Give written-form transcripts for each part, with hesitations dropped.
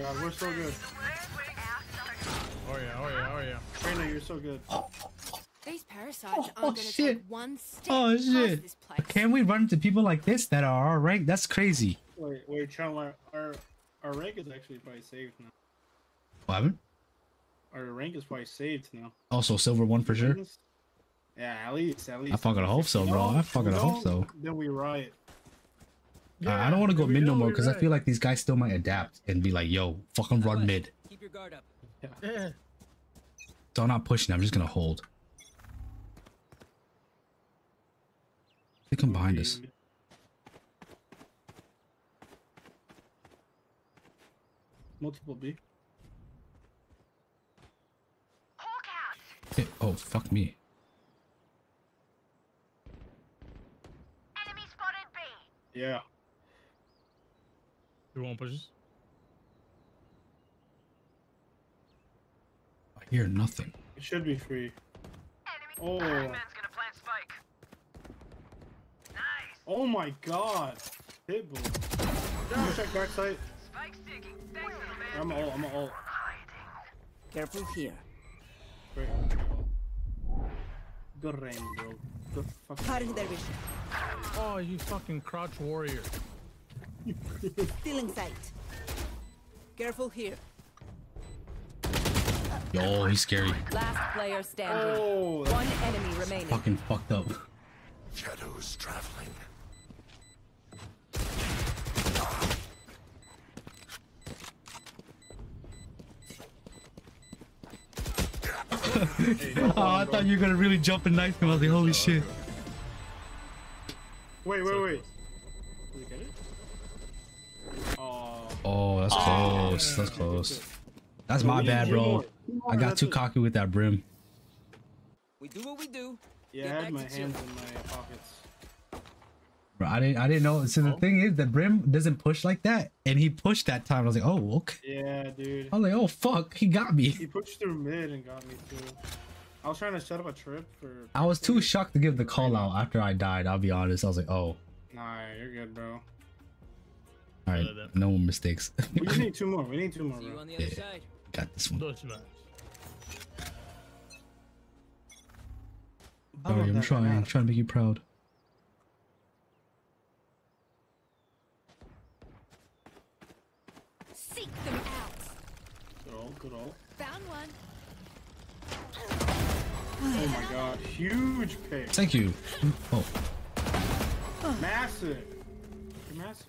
god, we're so good. Oh yeah, oh yeah, oh yeah. Reyna, you're so good. These parasites aren't gonna shit. take one step Oh past shit! this place. Can we run into people like this that are our rank? That's crazy. Wait, Chum, our rank is actually probably saved now. What happened? Our rank is probably saved now. Also, silver 1 for sure. Yeah, at least. I fucking hope so, bro. I fucking hope so. Then we riot. I don't want to go mid no more because I feel like these guys still might adapt and be like, "Yo, fucking run mid." Keep your guard up. Yeah. So I'm not pushing. I'm just gonna hold. They come behind us. Multiple B. Hey, oh fuck me. Enemy spotted B. Yeah. You want pushes? I hear nothing. It should be free. Oh. Man's gonna plant spike. Nice. Oh my god. Pitbull. Can you check backside? Spike sticking. Thanks, little man. I'm a ult. I'm a ult. Careful here. Great. Good rain, bro. Good fucking. Cutting their vision. Oh, you fucking crouch warrior. Still in sight. Careful here. Yo, he's scary. Last player standing. Oh, One enemy remaining. Fucking fucked up. Shadows traveling. Oh, I thought you were gonna really jump and knife him. I was like, holy shit. wait. Did you get it? Oh. Oh, that's close. That's close. That's my bad, bro. I got too cocky with that brim. We do what we do. Yeah, I had my hands in my pockets. Bro, I didn't know. So the thing is, the brim doesn't push like that, and he pushed that time. I was like, oh, okay. Yeah, dude. I was like, oh fuck, he got me. He pushed through mid and got me too. I was trying to set up a trip for. I was too shocked to give the call out after I died. I'll be honest. I was like, oh, Nah, you're good, bro. all right, no more mistakes. We just need two more. We need two more, See you bro. on the other Yeah. side. Got this one. Dutch match. Sorry, I'm trying to make you proud. Seek them out. Good ult. Found one. Oh my god, huge pick. Thank you. Oh, Massive. You're massive.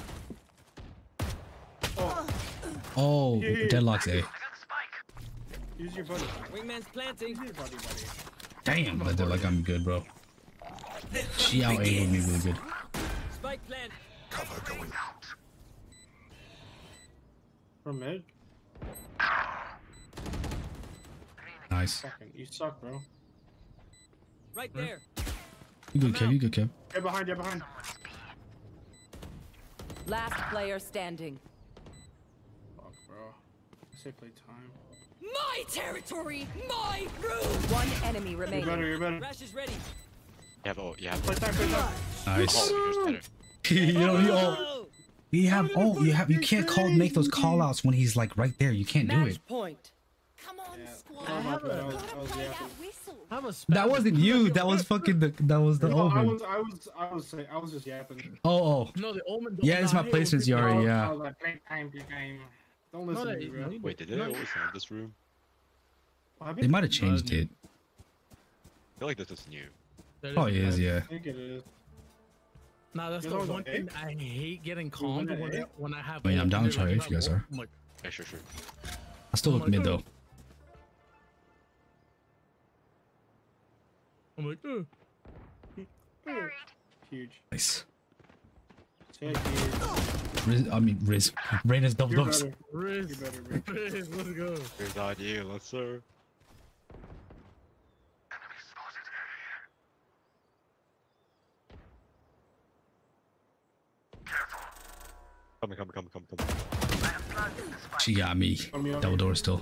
oh, deadlocks A. I got the spike. Use your buddy. Wingman's planting. Use your buddy. Damn, but they're like I'm good, bro. She out angled me really good. Spike plant. Cover going out. From mid? Nice. Fucking, you suck, bro. Right there. You good, Kev? You good, Kev? Get behind, get behind. Last player standing. Fuck, bro. I say play time. My territory, my room. One enemy You're remaining. better, you're better. Rash is ready. You have ult, you have Play time, play time. Nice. Oh, yours better. You know, Oh! you can't make those call outs when he's like right there. You can't do it. Match point. Come on, Yeah. squad. Oh, my bad. I was Gotta play yapping. that whistle. Have a That wasn't you. That was fucking the No, omen. I was just yapping. Oh. No, the omen. Yeah, it's my placements, Yari. Yeah. I was like, play time, play time. Don't listen to me, bro. Wait, did they always have this room? What happened? They might have changed it. I feel like this is new. Oh, it is. Yeah. I think it is. Nah, that's You the know one the thing I hate getting calmed wanna egg? when I have. I mean, I'm ult down and to they're try like, if you guys are. I'm like, Yeah, sure. I still look mid though. I'm like, Huge. Nice. Take it. Riz. Reyna's double You're dogs. better. Riz, You're better, bro. Riz, let's go. Here's the idea, let's sir. Coming. She got me. Double door still.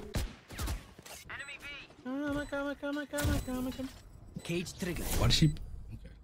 Enemy B. Cage trigger. Why did she? Okay.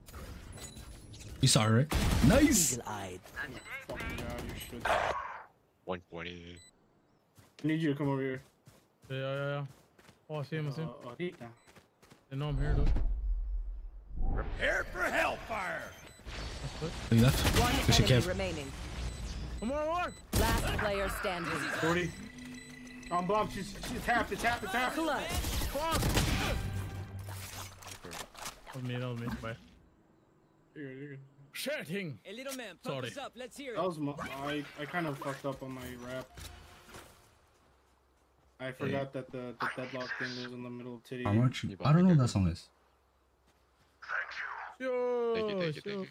You saw her, right? Nice. Eagle-eyed. Fucking god, you should. 120. I need you to come over here. Yeah. Oh, I see him. I see him. Ahorita. They know I'm here, though. Prepare for hellfire. Oh, you left? One Push it, enemy Kev. remaining. One more. Last player standing. 40. On bomb. She's tapped. It's tapped. Clutch. Fuck. That was me. Bye. You're good. Shitting. Hey, little man, pump Sorry. us up. Let's hear That it. was I kind of fucked up on my rap. I forgot that the deadlock thing was in the middle of titty. How much? I don't know what that song is. Yo. Thank you.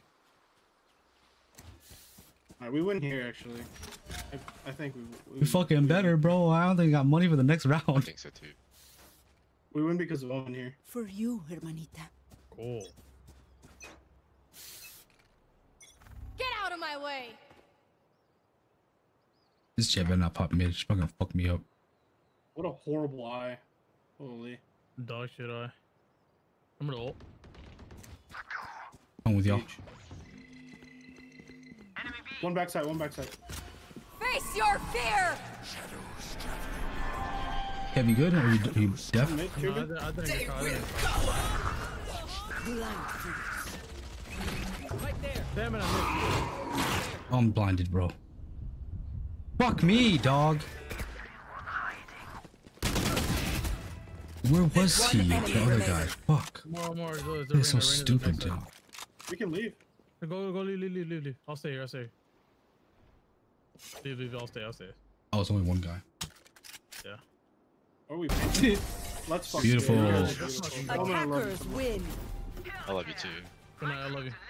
Alright, we win here actually. I think We fucking better, bro. I don't think I got money for the next I round. think so too. We win because of Owen here. For you, hermanita. Cool. Get out of my way. This shit better not pop mid. She's fucking fuck me up. What a horrible eye. Holy. Dog shit eye. I'm gonna ult. I'm with y'all. H. One backside. Face your fear. Kev, you good? Or you deaf? Mid, No, Cuban? I think Right there. Damn it, I missed. I'm blinded, bro. Fuck me, dog. Where was he? The other guy. Fuck. More. This is so stupid, dude. We can leave. Go, leave. I'll stay here. Leave. I'll stay. Oh, it's only one guy. Yeah. Or we let's fuck Beautiful. You guys are beautiful. Owen, I love you Attackers so much. win. I love you too. Good night. I love you.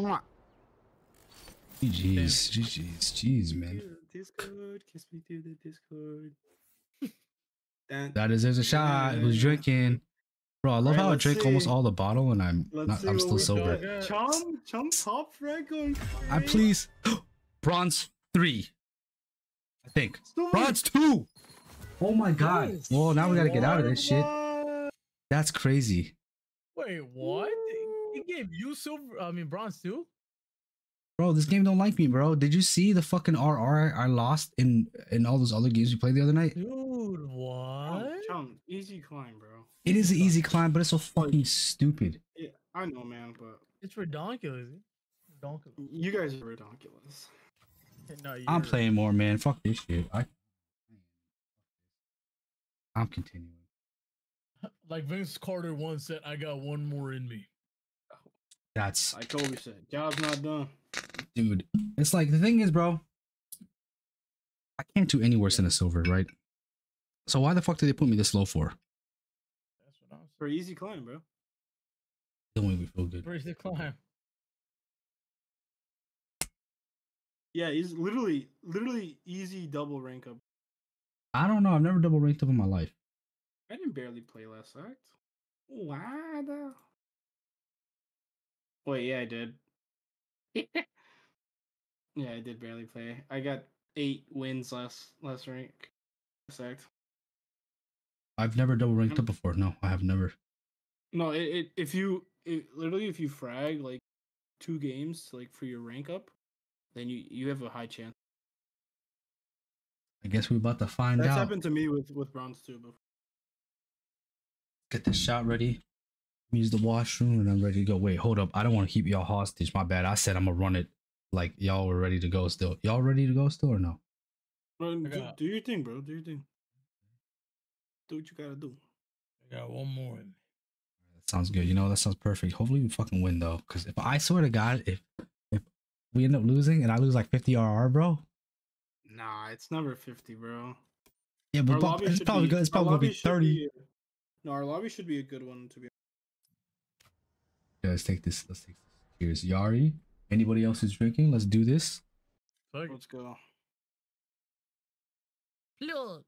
GG's, man. Discord, kiss me through the Discord. That deserves a shot. Who's drinking? Bro, I love Alright, how I let's drink see. almost all the bottle and I'm Let's I'm see still what we sober. got. Chum top frag going. I please. Bronze 3. I think. Silver. Bronze 2. Oh my god. Well, now we gotta get out of this shit. What? That's crazy. Wait, what? He gave you silver. I mean, bronze too. Bro, this game don't like me, bro. Did you see the fucking RR I lost in all those other games we played the other night? Dude, what? Chum, easy climb, bro. It is an easy climb, but it's so fucking stupid. Yeah, I know, man, but It's ridiculous. you guys are ridiculous. No, I'm playing more, man. Fuck this shit. I'm continuing. Like Vince Carter once said, "I got one more in me." That's Like Kobe said, job's not done. dude. It's like the thing is, bro. I can't do any worse than a silver, right? So why the fuck did they put me this low for? That's what I'm For easy climb, bro. Don't make me feel good. Where's the climb? Yeah, he's literally easy double rank up. I don't know. I've never double ranked up in my life. I didn't barely play last act. What? Wait, yeah, I did. Yeah, I did barely play. I got 8 wins last rank. Last act. I've never double ranked up before. No, I have never. No, if you frag like 2 games like for your rank up, then you have a high chance. I guess we're about to find That's out. happened to me with bronze too before. Get the shot ready. Use the washroom and I'm ready to go. Wait, hold up. I don't want to keep y'all hostage. My bad. I said I'm gonna run it like y'all were ready to go still. Y'all ready to go still or no? Bro, do your thing, bro. Do your thing. Do what you gotta do. I got one more in me. That sounds good. You know, that sounds perfect. Hopefully we fucking win though. Cause if I swear to God, if we end up losing and I lose like 50 RR, bro. Nah, it's never 50, bro. Yeah, Our but lobby it's should probably be- it's our probably gonna be lobby should 30. No, our lobby should be a good one to be. Yeah, let's take this. Let's take this. Here's Yari. Anybody else who's drinking? Let's do this. Fuck. Let's go. Look.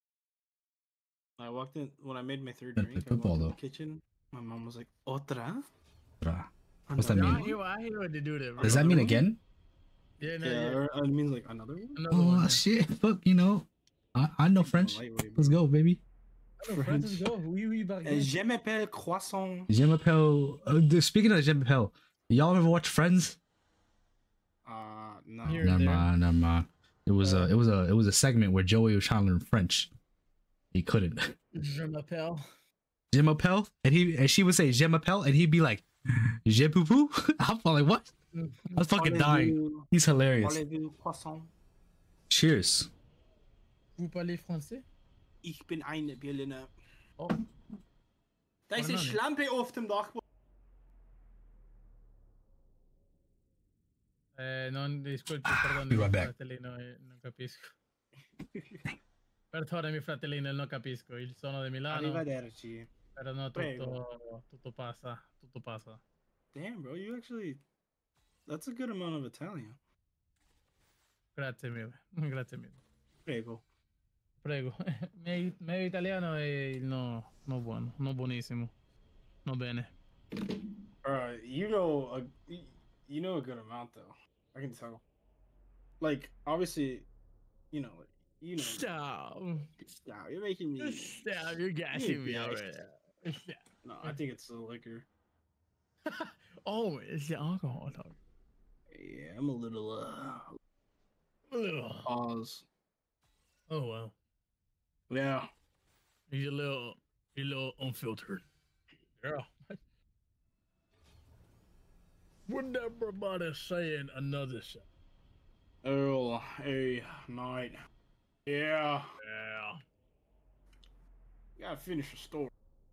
I walked in when I made my 3rd Gotta play drink. I football, walked in though. the kitchen. My mom was like, "Otra." Bruh. What's that Another mean? one? I hear what they do there. Bro. Does that mean one? again? Yeah, no, Yeah, yeah. or it means like another one. Another Oh one. yeah. shit! Fuck, you know, I know French. Lightweight, Let's go, baby. I know, Francis, go. Oui, back Je m'appelle Croissant. Je m'appelle. Speaking of Je m'appelle, y'all ever watch Friends? No. Here. Never there. mind, never mind. It was a segment where Joey was trying to learn French. He couldn't. Je m'appelle. Je m'appelle, and she would say je m'appelle, and he'd be like, je pou pou. I'm like, what? I was fucking dying. He's hilarious. Cheers. Vous parlez français? Ich bin eine Berliner. Oh. Da ist eine Banane. Schlampe auf dem Dachboden. Non, disculpi, perdone, Be right back. fratellino, non capisco. Perdonami, fratellino, non capisco. Il sono di Milano, Arrivederci. però no, Prego. tutto passa, tutto passa. Damn, bro, you actually... That's a good amount of Italian. Grazie mille, grazie mille. Prego. Prego. Meglio italiano è il no buono, no buonissimo, no bene. You know a good amount though. I can tell. Like obviously, you know. Stop. Stop. You're making me. Stop, you're gassing me gassed. already. Stop. No, I think it's the liquor. Oh, it's the alcohol talk. Yeah, I'm a little Ugh. pause. Oh well. Yeah. He's a little unfiltered. Yeah. What everybody saying another shit? Oh, a night. Yeah. Yeah. You gotta finish the story.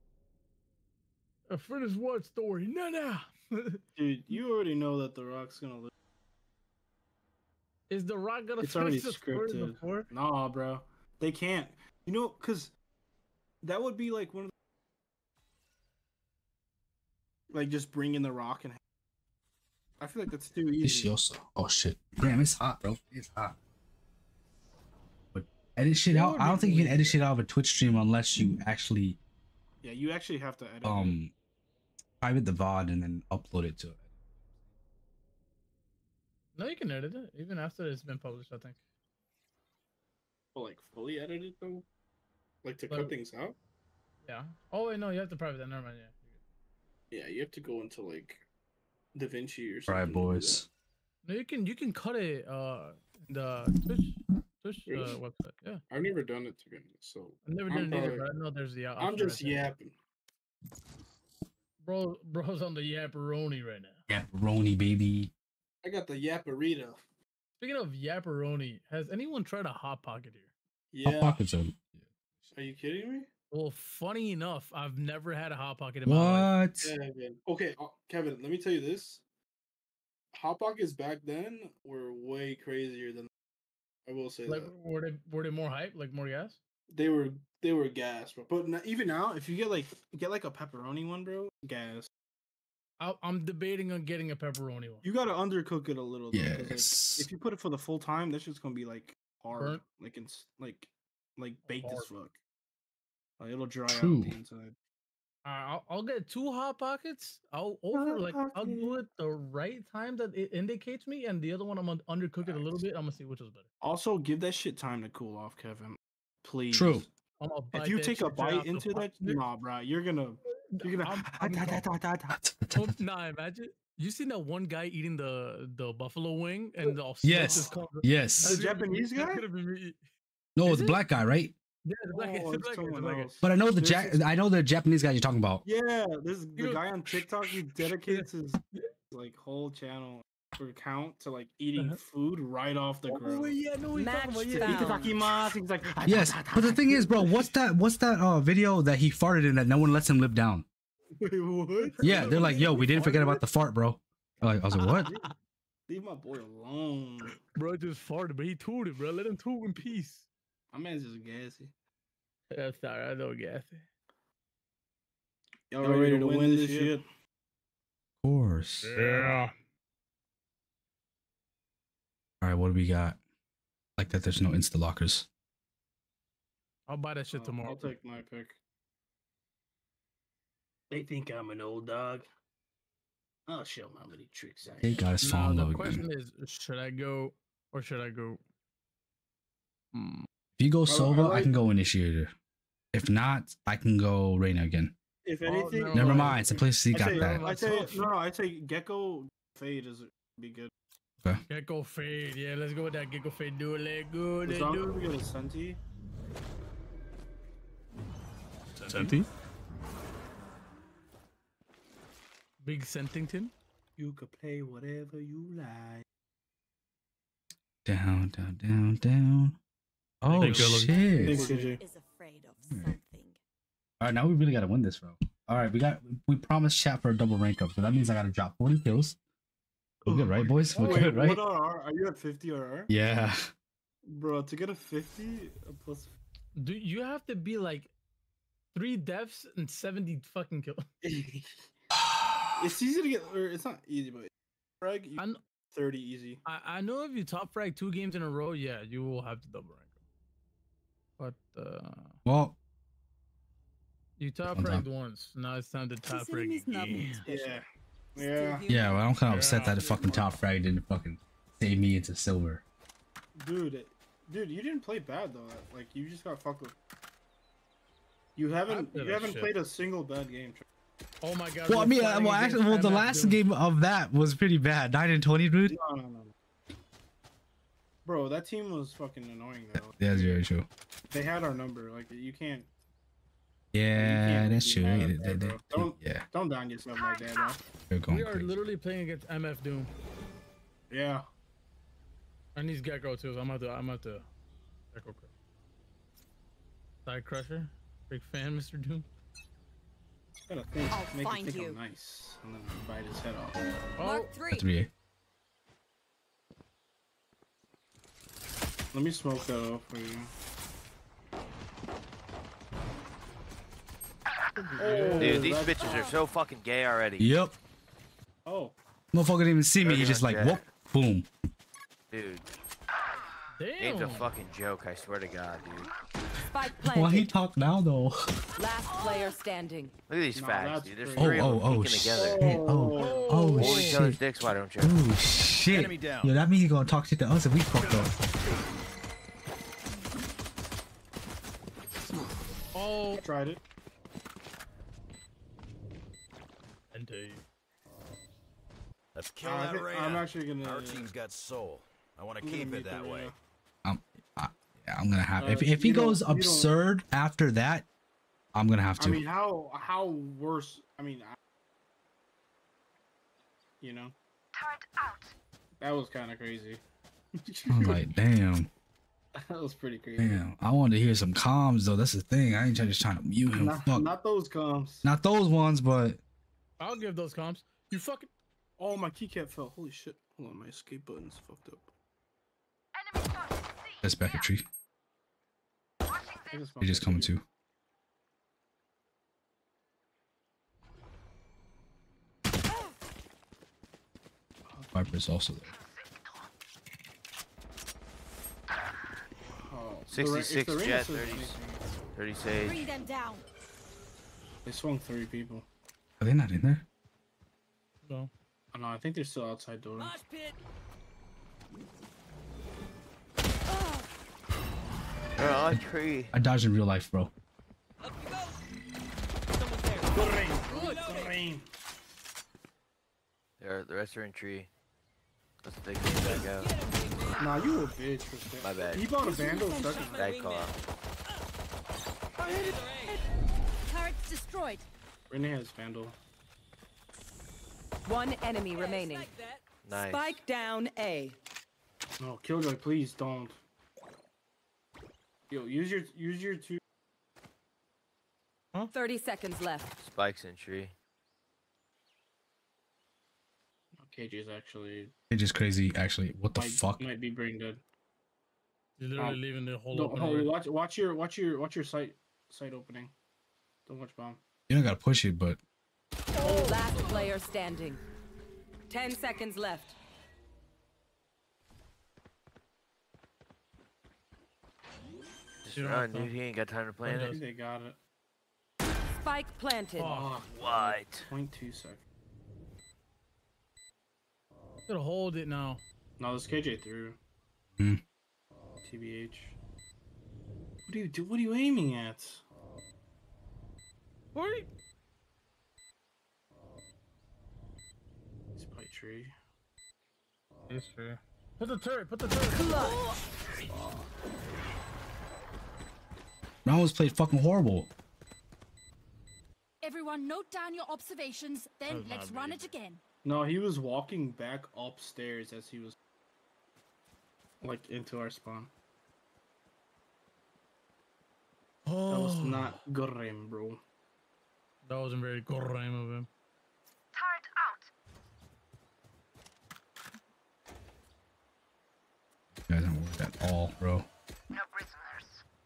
I finished what story? No. Dude, you already know that The Rock's gonna live. Is The Rock gonna It's already finish the story scripted. before? Nah, bro. They can't. You know, because that would be like one of the... Like, just bringing The Rock and... I feel like that's too easy. Delicioso. Oh shit. Damn, it's hot, bro. It's hot. But edit shit out. I don't think you can edit shit out of a Twitch stream unless you actually Yeah, you actually have to edit. private the VOD and then upload it to it. No, you can edit it even after it's been published. I think. But, like, fully edited, though? Like, to But- cut things out? Yeah. Oh wait, no, you have to private that. Never mind. Yeah. Yeah, you have to go into, like, DaVinci or something. Right, to do boys. No, you can cut it. In the Twitch Really? website. Yeah. that. I've never done it, to be honest, so... I've never I'm done it either, probably- but I know there's the. I'm option just right there. yapping. Bro's on the yapperoni right now. Yapperoni, baby. I got the yapparita. Speaking of yapperoni, has anyone tried a hot pocket here? Hot Yeah. pockets are. Are you kidding me? Well, funny enough, I've never had a hot pocket in my life. What? Kevin. Okay, Kevin, let me tell you this. Hot Pockets back then were way crazier than... I will say Like, that. were they more hype, like more gas? They were gas, bro. But even now, if you get like a pepperoni one, bro, gas. I'm debating on getting a pepperoni one. You gotta undercook it a little. Though, 'cause, like, Yes. if you put it for the full time, that shit's gonna be like hard, Burnt? like it's like baked as Hard. fuck. Like, it'll dry True. out the inside. I'll get 2 hot pockets. I'll do it the right time that it indicates me, and the other one I'm gonna undercook it a little bit. I'm gonna see which is better. Also, give that shit time to cool off, Kevin. Please. True. I'm gonna If bite you that take a shit right bite off the into that, pot. nah, bro, you're gonna. Nah, imagine you seen that one guy eating the buffalo wing and the Yes. Yes. The Japanese guy? No, Is it's the it? black guy, right? Yeah, the black guy. Oh, The it's black guy. The someone black guy. else. But I know the There's this- I know the Japanese guy you're talking about. Yeah, this You the know- guy on TikTok. He dedicates his like whole channel or account to like eating Uh-huh. food right off the grill. Oh yeah, no, he's talking about Match yeah. found. Itadakimasu. He's like, Yes, but the thing is, bro, what's that video that he farted in that no one lets him live down? Wait, what? Yeah, they're like, yo, we didn't forget about the fart, bro. I was like, what? Leave my boy alone. Bro just farted, but he tooted, bro. Let him toot in peace. My man's just gassy. That's sorry, I know, gassy. Y'all ready to win this shit? Of course. Yeah. All right, what do we got? Like that, there's no insta lockers. I'll buy that shit tomorrow. I'll take my pick. They think I'm an old dog. I'll show them how many tricks I They have. got his Now, phone the low question again. is, should I go or should I go? If you go I Sova, I like- can go initiator. If not, I can go Reina again. If Oh, anything, no. Never like- mind, Simplicity I got say, that. I say, no, I say Gecko Fade is be good. Gecko fade. Yeah, let's go with that Gecko fade. Do it, let go. As Let long as do we get a Senti. Senti? Big Sentington? You could play whatever you like. Down, down, down, down. Oh Thank you, Logan. shit! Thanks, CJ. Is afraid of something. All right, now we really gotta win this, bro. All right, we promised chat for a double rank up, so that means I gotta drop 40 kills. We're good, right, boys? We're Wait, good, right? what are you at 50 RR? Yeah. Bro, to get a 50 a plus. Do you have to be like 3 deaths and 70 fucking kills? It's easy to get, or it's not easy, but frag you I, kn- 30 easy. I know if you top frag 2 games in a row, yeah, you will have to double rank. But Well, you top Hold fragged once. Now it's time to top frag enemy's nothing again. special. Yeah. Yeah. yeah. Well, I'm kind of upset that the fucking top frag didn't fucking save me into silver. Dude, you didn't play bad though. Like you just got fucked with. You haven't did that shit. played a single bad game. Oh my god. Well, I we're mean, fighting against the MF last Doom. game of that was pretty bad. 9 and 20, dude. No. Bro, that team was fucking annoying though. Yeah, that's very true. They had our number. Like you can't. Yeah, can't that's be true. mad at that, bro. Yeah, Don't down yourself like that, bro. they're going We are crazy. literally playing against MF Doom. Yeah. And he's Gecko too, so I'm about to Gecko Crush. Side Crusher. Big fan, Mr. Doom. Gotta think, I'll make find it think you. I'm nice, and then bite his head off. Oh, Mark 3. 3A. Let me smoke that off for you. Dude, these that's- bitches are so fucking gay already. Yep. Oh, Motherfucker didn't even see me. He Dirty just on like, Jack. whoop, boom. Dude, game's a damn. fucking joke, I swear to God, dude. Spike Why he planted. talk now though? Last player standing. Look at these Nah, facts, that's dude. There's crazy. three of them Oh, peeking together. shit. Oh Hold each other's shit. dicks, why don't you? Oh shit. Enemy down. Yo, that means he gonna talk shit to us if we fucked up. Oh, tried it. and Let's kill I that think arena. I'm actually gonna. Our team's got soul. I want to I'm gonna keep meet it the that way. arena. Yeah, I'm gonna have. If you he don't- goes you don't- absurd after that, I'm gonna have to. I mean, how worse? I mean, you know, that was kind of crazy. I'm like, damn, That was pretty crazy. damn. I wanted to hear some comms though. That's the thing. I ain't just trying to mute him. Fuck. Not those comms. Not those ones, but I'll give those comps. You fucking. Oh, my keycap fell. Holy shit. Hold on, my escape button's fucked up. that's back a tree. I just They're just coming too. Viper's also there. Oh, 66 the jet, says 30, anything, 30 sage. Bring them down. They swung 3 people. Are they not in there? No. Oh, no, I think they're still outside door. Mosh pit. They're on tree. I dodged in real life, bro. Up you go. Someone's there. Good rain. Good. Good rain. The rest are in tree. Let's take this back out. Nah, you a bitch for that. My bad. He bought a Vandal second. Bad call out. Turrets destroyed. Renee has Vandal. One enemy remaining. Like that. Nice. Spike down A. No, Killjoy, please don't. Yo, use your 2. 30 seconds left. Spikes in tree. KJ's actually It's just crazy. Actually, what the fuck? might be brain dead. You're literally leaving the whole Don't, open. hold, already. watch your site opening. Don't watch bomb. You don't gotta push it, but Last player standing. 10 seconds left. Just You don't run, have to- dude. He ain't got time to plan I it. think they got it. Spike planted. Oh, What? 0.2 seconds. gotta hold it now. No, this KJ through. Hmm. TBH. What do you do? What are you aiming at? Wait. This pipe tree. It's true. Put the turret. Put the turret. Round was played fucking horrible. Everyone, note down your observations. Then That's let's not run me. it again. No, he was walking back upstairs as he was like into our spawn. That was not Gurren, bro. That wasn't very good of him. Turret out. You guys don't work at all, bro. No prisoners.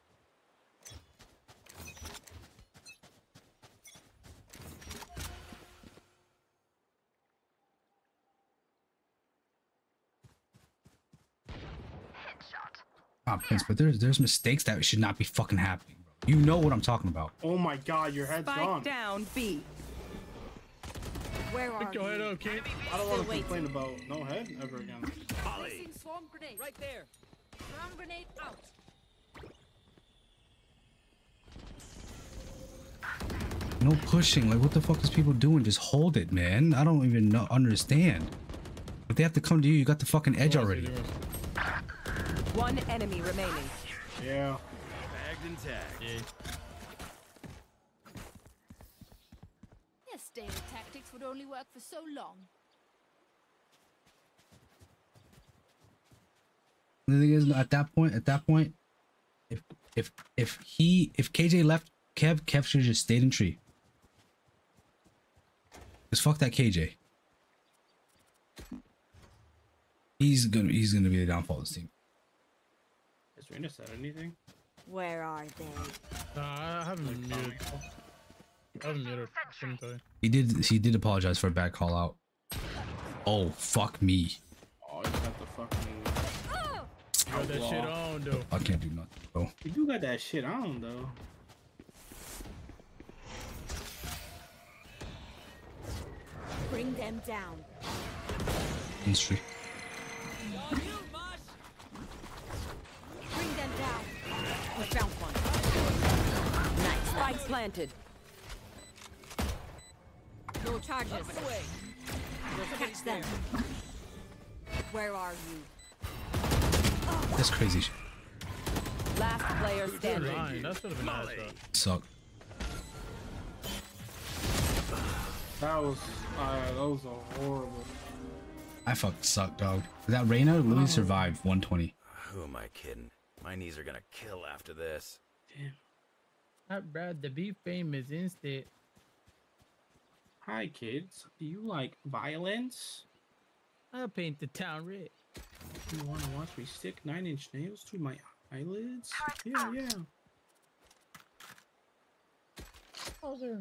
Headshot. Ah, Prince, but there's mistakes that should not be fucking happening, bro. You know what I'm talking about. Oh my god, your head's Spike gone. down B. Where are Pick your head you? up, kid. I don't want to Still complain about no head ever again. Placing swarm grenade. Right there. Swarm grenade out. No pushing. Like, what the fuck is people doing? Just hold it, man. I don't even understand. If they have to come to you, you got the fucking edge already. One enemy remaining. Yeah. Bagged and tagged. Yeah. Yes, daily tactics would only work for so long. The thing is, at that point, if KJ left, Kev should have just stayed in tree. Cause fuck that KJ. He's gonna be the downfall of this team. Has Reyna said anything? Where are they? Nah, I haven't been muted. I haven't muted. Couldn't tell you. He did apologize for a bad call out. Oh fuck me. Oh, you got the fucking. You got that shit on, though. I can't do nothing, bro. You do got that shit on though. Bring them down. Industry. On you, Mosh. Bring them down. We found one. Nice. Spike planted. No charges. Away. Catch them. Where are you? That's crazy shit. Last player Good standing. line. That should have been nice, though. Suck. That was a horrible. I fucking suck, dog. That Reyna really survived 120. Who am I kidding? My knees are gonna kill after this. Damn. I'd rather be famous instead. Hi kids. Do you like violence? I'll paint the town red. Do you want to watch me stick 9-inch nails through my eyelids? Yeah, yeah. Oh, there.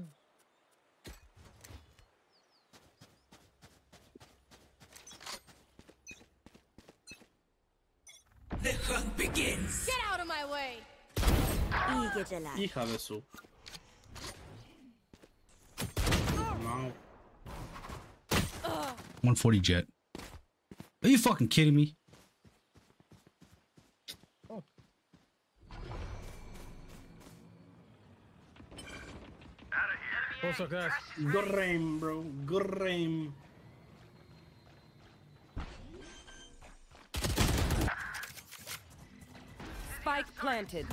Get out of my way! Hija de su. No. 140 jet. Are you fucking kidding me? What's up, guys? Good aim, bro. Good aim. Spike planted.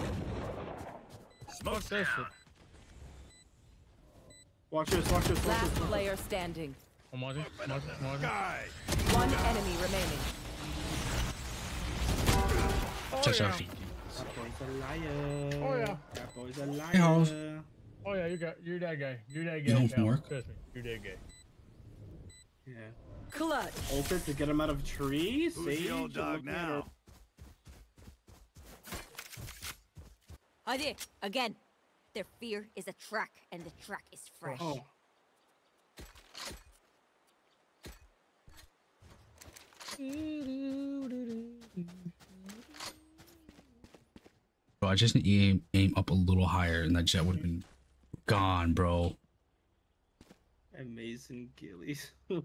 Fuck that shit. Watch this, watch this, watch Last this. player standing. I'm watching. I'm watching. I'm watching. One enemy remaining. Check out. That boy's a liar. Oh, yeah. That boy's a liar. Hey, Harles. Oh yeah, you're that guy. You're that guy. You home from pal. work? Trust me, you're that guy. Yeah. Clutch. Ulted to get him out of trees. Who's the old dog now? Hi there, again. Their fear is a track, and the track is fresh. Oh. Bro, I just need to aim up a little higher and that jet would have been gone, bro. Amazing Gillies. What?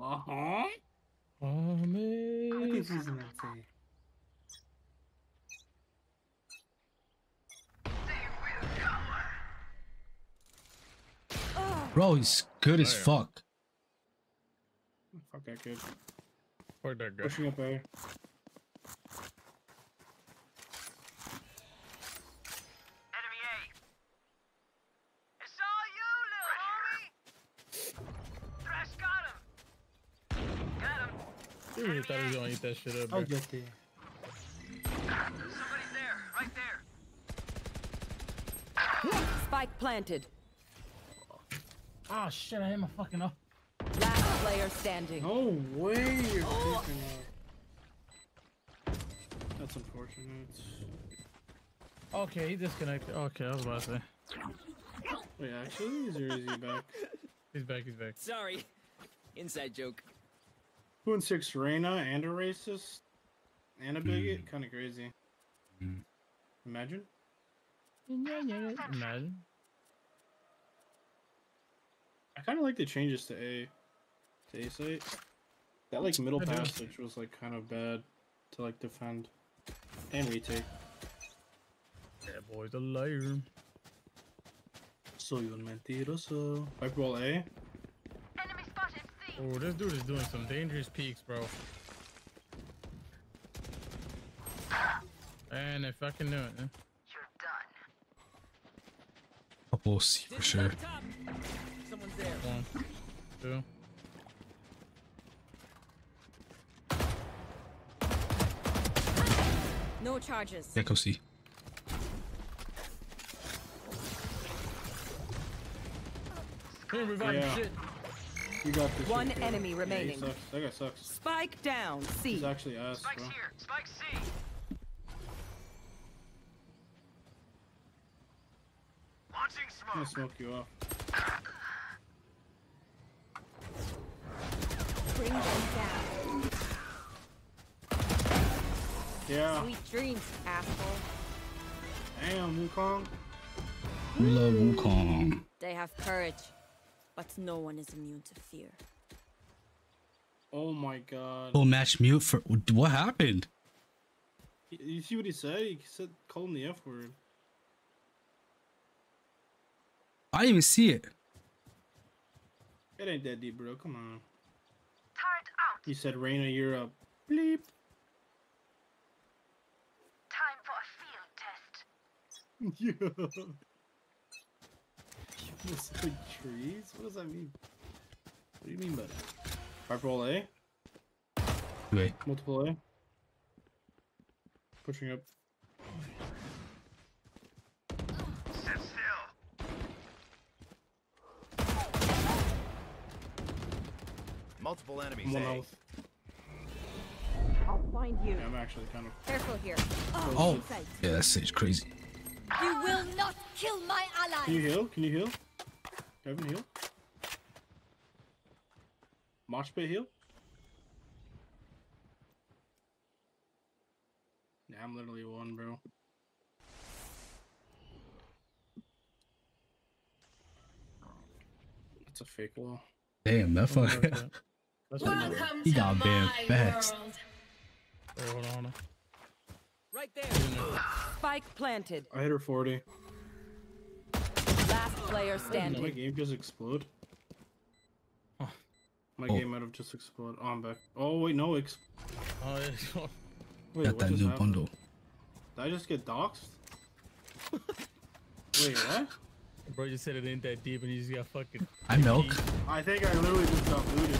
Oh man. Look at these in that thing. Bro, he's good as fuck. Fuck that kid. Fuck that guy. Pushing up A. Enemy A. It's all you, little homie. Thresh got him. Got him. He really thought he was gonna eat that shit up, bro. I'll get there. Somebody's there, right there. Spike planted. Oh shit! I hit my fucking up. Last player standing. No way you're picking up. That's unfortunate. Okay, he disconnected. Okay, I was about to say. Wait, actually, is he back? He's back. He's back. Sorry. Inside joke. 2-6 Reyna and a racist and a bigot. Kind of crazy. Imagine. Imagine. I kind of like the changes to A site. That like middle I do. passage was like kind of bad to like defend and retake. That boy's a liar. Soy un mentiroso. Pipe ball A. Enemy spotted C. Oh, this dude is doing some dangerous peaks, bro. And if I can do it, You're done. Couple C for sure. Top. Someone's there. 1, 2. No charges. Yeah, go C. He ain't reviving Yeah. shit. You got this. One shit, kid. enemy Yeah, he remaining. sucks. That guy sucks. Spike down. He's C. actually ass, Spike's bro. here. Spike C. Launching I'm gonna smoke. smoke you off. Bring them down. Yeah. Sweet dreams, asshole. Damn, Wukong. We love Wukong. They have courage, but no one is immune to fear. Oh my god. Full match mute for what happened? You see what he said? He said, call him the F word. I didn't even see it. It ain't that deep, bro. Come on. Turret out. He said, Reyna, you're up. Bleep. Time for a field test. Yeah. It's like trees? What does that mean? What do you mean by that? Fireball A? Wait. Multiple A? Pushing up. Sit still. Multiple enemies. One A. health. I'll find you. Yeah, I'm actually kind of. Careful here. Oh, Inside. yeah, that stage crazy. You will not kill my ally. Can you heal? Can you heal? Kevin, heal? Mosh pit heal? Yeah, I'm literally one, bro. That's a fake wall. Damn, that fuck. That's what it is. He got banned fast. Wait, hold on, hold on. Right there. Spike planted. I hit her 40. Last player Did my standing. game just explode? Huh. My Oh. game might have just exploded. Oh, I'm back. Oh, wait, no. Oh, yeah. Wait, Got what that just new happened? bundle. Did I just get doxxed? Wait, what? Bro, you said it ain't that deep and you just got fucking. I milk. I think I literally just got booted.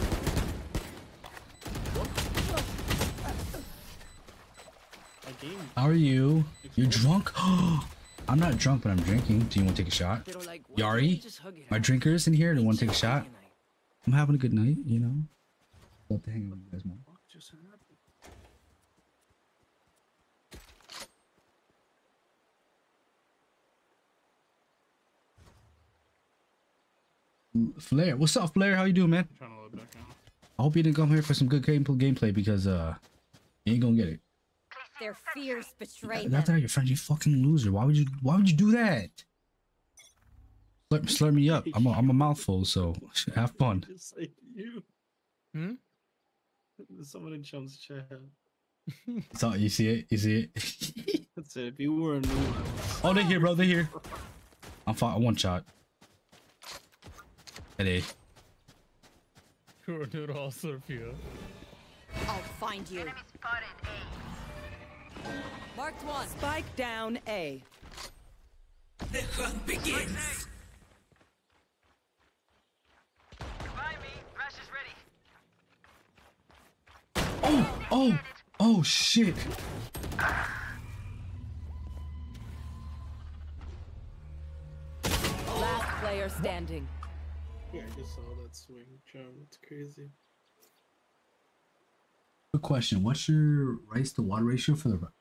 My game. How are you? You drunk? I'm not drunk, but I'm drinking. Do you want to take a shot? They don't like Yari? Just hug it My out. drinkers in here. They want to take a Just shot? hug it out. I'm having a good night, you know? Love to hang out with you guys more. What just happened? Flair, what's up, Flair? How you doing, man? I'm trying to load back in. I hope you didn't come here for some good gameplay because you ain't gonna get it. Their fears betray That's them. not your friend. You fucking loser. Why would you do that? Slurp me up. I'm a mouthful, so have fun. Just like you. Hmm? Someone in Chum's chat. So you see it? You see it? That's it. If you were a new one. Oh, they're here, bro. They're here. I'm fine. One shot. At A. Dude, I'll slurp you up. I'll find you. Enemy spotted A. Marked one. Spike down A. The hunt begins. Goodbye, me. Rush is ready. Oh shit. Last player standing. Yeah, I just saw that swing, Joe. It's crazy. Good question. What's your rice to water ratio for the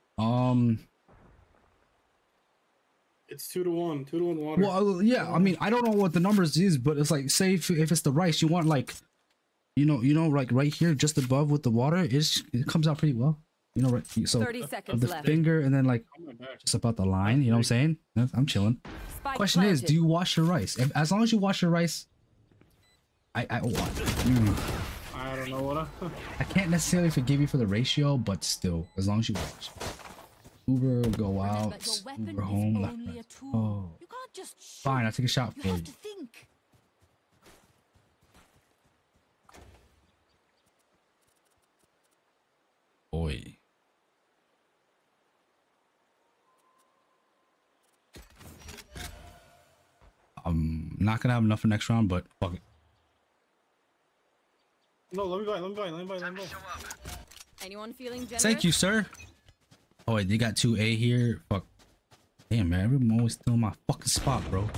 It's 2-to-1. 2-to-1 water. well, yeah, I mean, I don't know what the numbers is, but it's like, say if it's the rice, you want like, you know, like right here, just above with the water, it comes out pretty well. You know, right? So 30 seconds the left. finger and then like On my back. just about the line. You know what I'm saying? I'm chilling. Spike Question is, planted. do you wash your rice? As long as you wash your rice, I don't know what I can't necessarily forgive you for the ratio, but still, as long as you watch. Uber, go out, Uber home. Oh, You can't just shoot. fine, I'll take a shot You for have you. to think. Boy. I'm not gonna have enough for next round, but fuck it. No, let me buy. Let me buy. Anyone feeling generous? Thank you, sir. Oh wait, they got 2A here. Fuck. Damn, man, everyone always stealing my fucking spot, bro.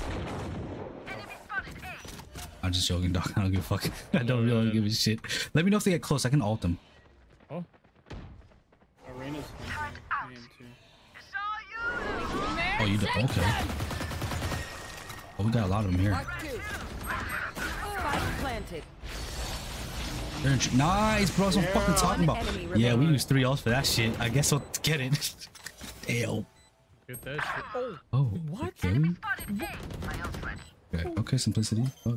I'm just joking, dog. I don't give a fuck. I don't really give a shit. Let me know if they get close. I can ult them. Oh. Arena's game too. Oh, you do? Okay. Oh, we got a lot of them here. Mark two. Spike planted. They're nice, bro. That's what I'm fucking talking about. Enemy Yeah, we remaining. used 3 ults for that shit. I guess I'll get it. Damn. Get that shit. Oh. Oh, What? okay. Okay, simplicity. Fuck.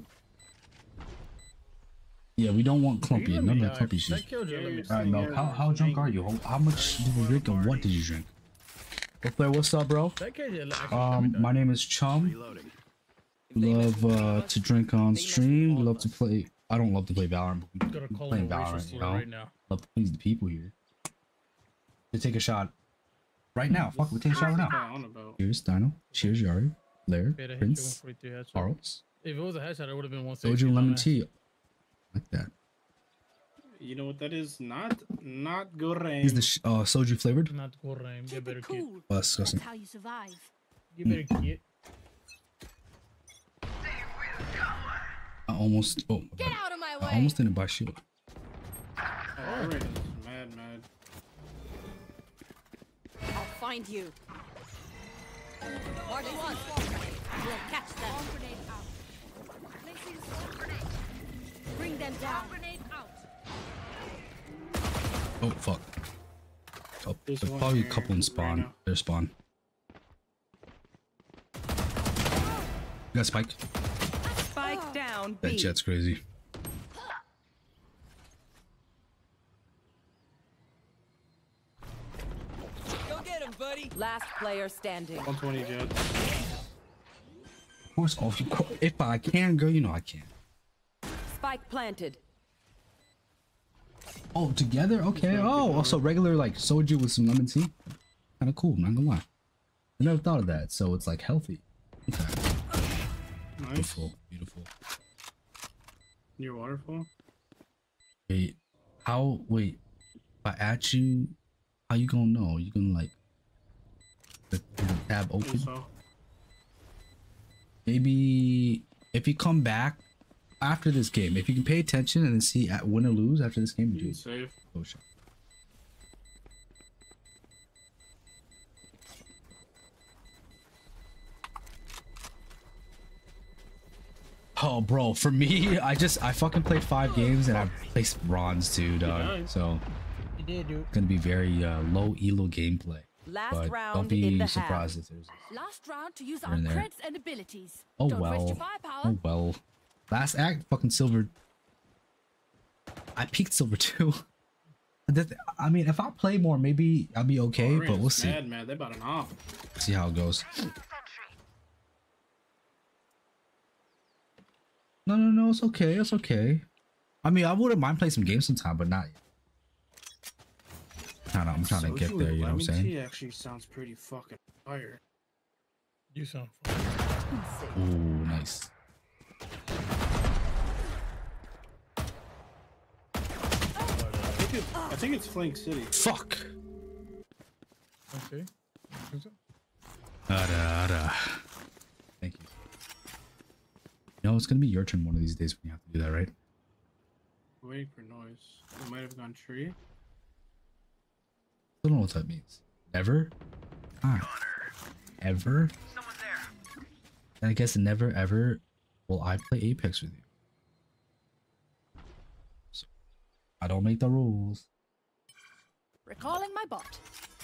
Yeah, we don't want clumpy. None of that clumpy shit. That killed you. Let me Alright, Mel, how drunk are you? How much did you drink and what did you drink? Player, what's up, bro? That killed you. My name is Chum. Love to drink on stream. Love to play. I don't love to play Valorant, but Gotta we call playing him a racist Valorant, you slur know. right now. Love to please the people here. To take a shot right now. Fuck, we take a shot right now. On about. Here's Dino. Cheers, Yari. Blair. Better hit you Prince. 143 headshot. Charles. If it was a headshot, it would have been 160. Soju lemon dumbass. tea. Like that. You know what that is? Not goreng. He's the soju flavored. Not Gorraim. You better get. Oh, disgusting. That's how you survive. You better get. I almost. Oh, my Get bad. out of my I way. almost didn't buy shield. Oh, Arena's mad. I'll find you. Mark one. We'll catch them. Bring them down. Oh fuck. Oh, There's there's one probably a here couple in right spawn. now. There's spawn. You got spike. Spike down That B. jet's crazy. Go get him, buddy. Last player standing. 120 jet. Of course, if I can go, you know I can. Spike planted. Oh, together? Okay. Oh, also regular like soju with some lemon tea. Kind of cool, not gonna lie. I never thought of that. So it's like healthy. Okay. Nice. Beautiful, beautiful. Your waterfall. Wait, wait, if I add you, how you gonna know? You gonna like, the tab open? So Maybe if you come back after this game, if you can pay attention and then see at win or lose after this game, you do can it. save. Oh shit. Oh, bro, for me, I fucking played 5 games and I placed bronze too, dog. Nice. So You did, dude. gonna be very low elo gameplay. Last But don't round be in the surprised if there's. Last round to use Here and there. and abilities. Oh Don't waste well. your firepower. Oh well. Last act, fucking silver. I peaked silver too. I mean, if I play more, maybe I'll be okay. But we'll see. Mad. They about an off. See how it goes. No, it's okay. It's okay. I mean, I wouldn't mind playing some games sometime, but not yet. I'm trying to get Soju there. and You know what I'm lemon saying? tea actually sounds pretty fucking fire. You sound fun. Ooh, nice. I think it's Flank City. Fuck. Okay. Thank you. No, it's gonna be your turn one of these days when you have to do that, right? Waiting for noise. We might have gone tree. I don't know what that means. Never? Ah. Ever? Someone's there. And I guess never ever will I play Apex with you. So, I don't make the rules. Recalling my bot.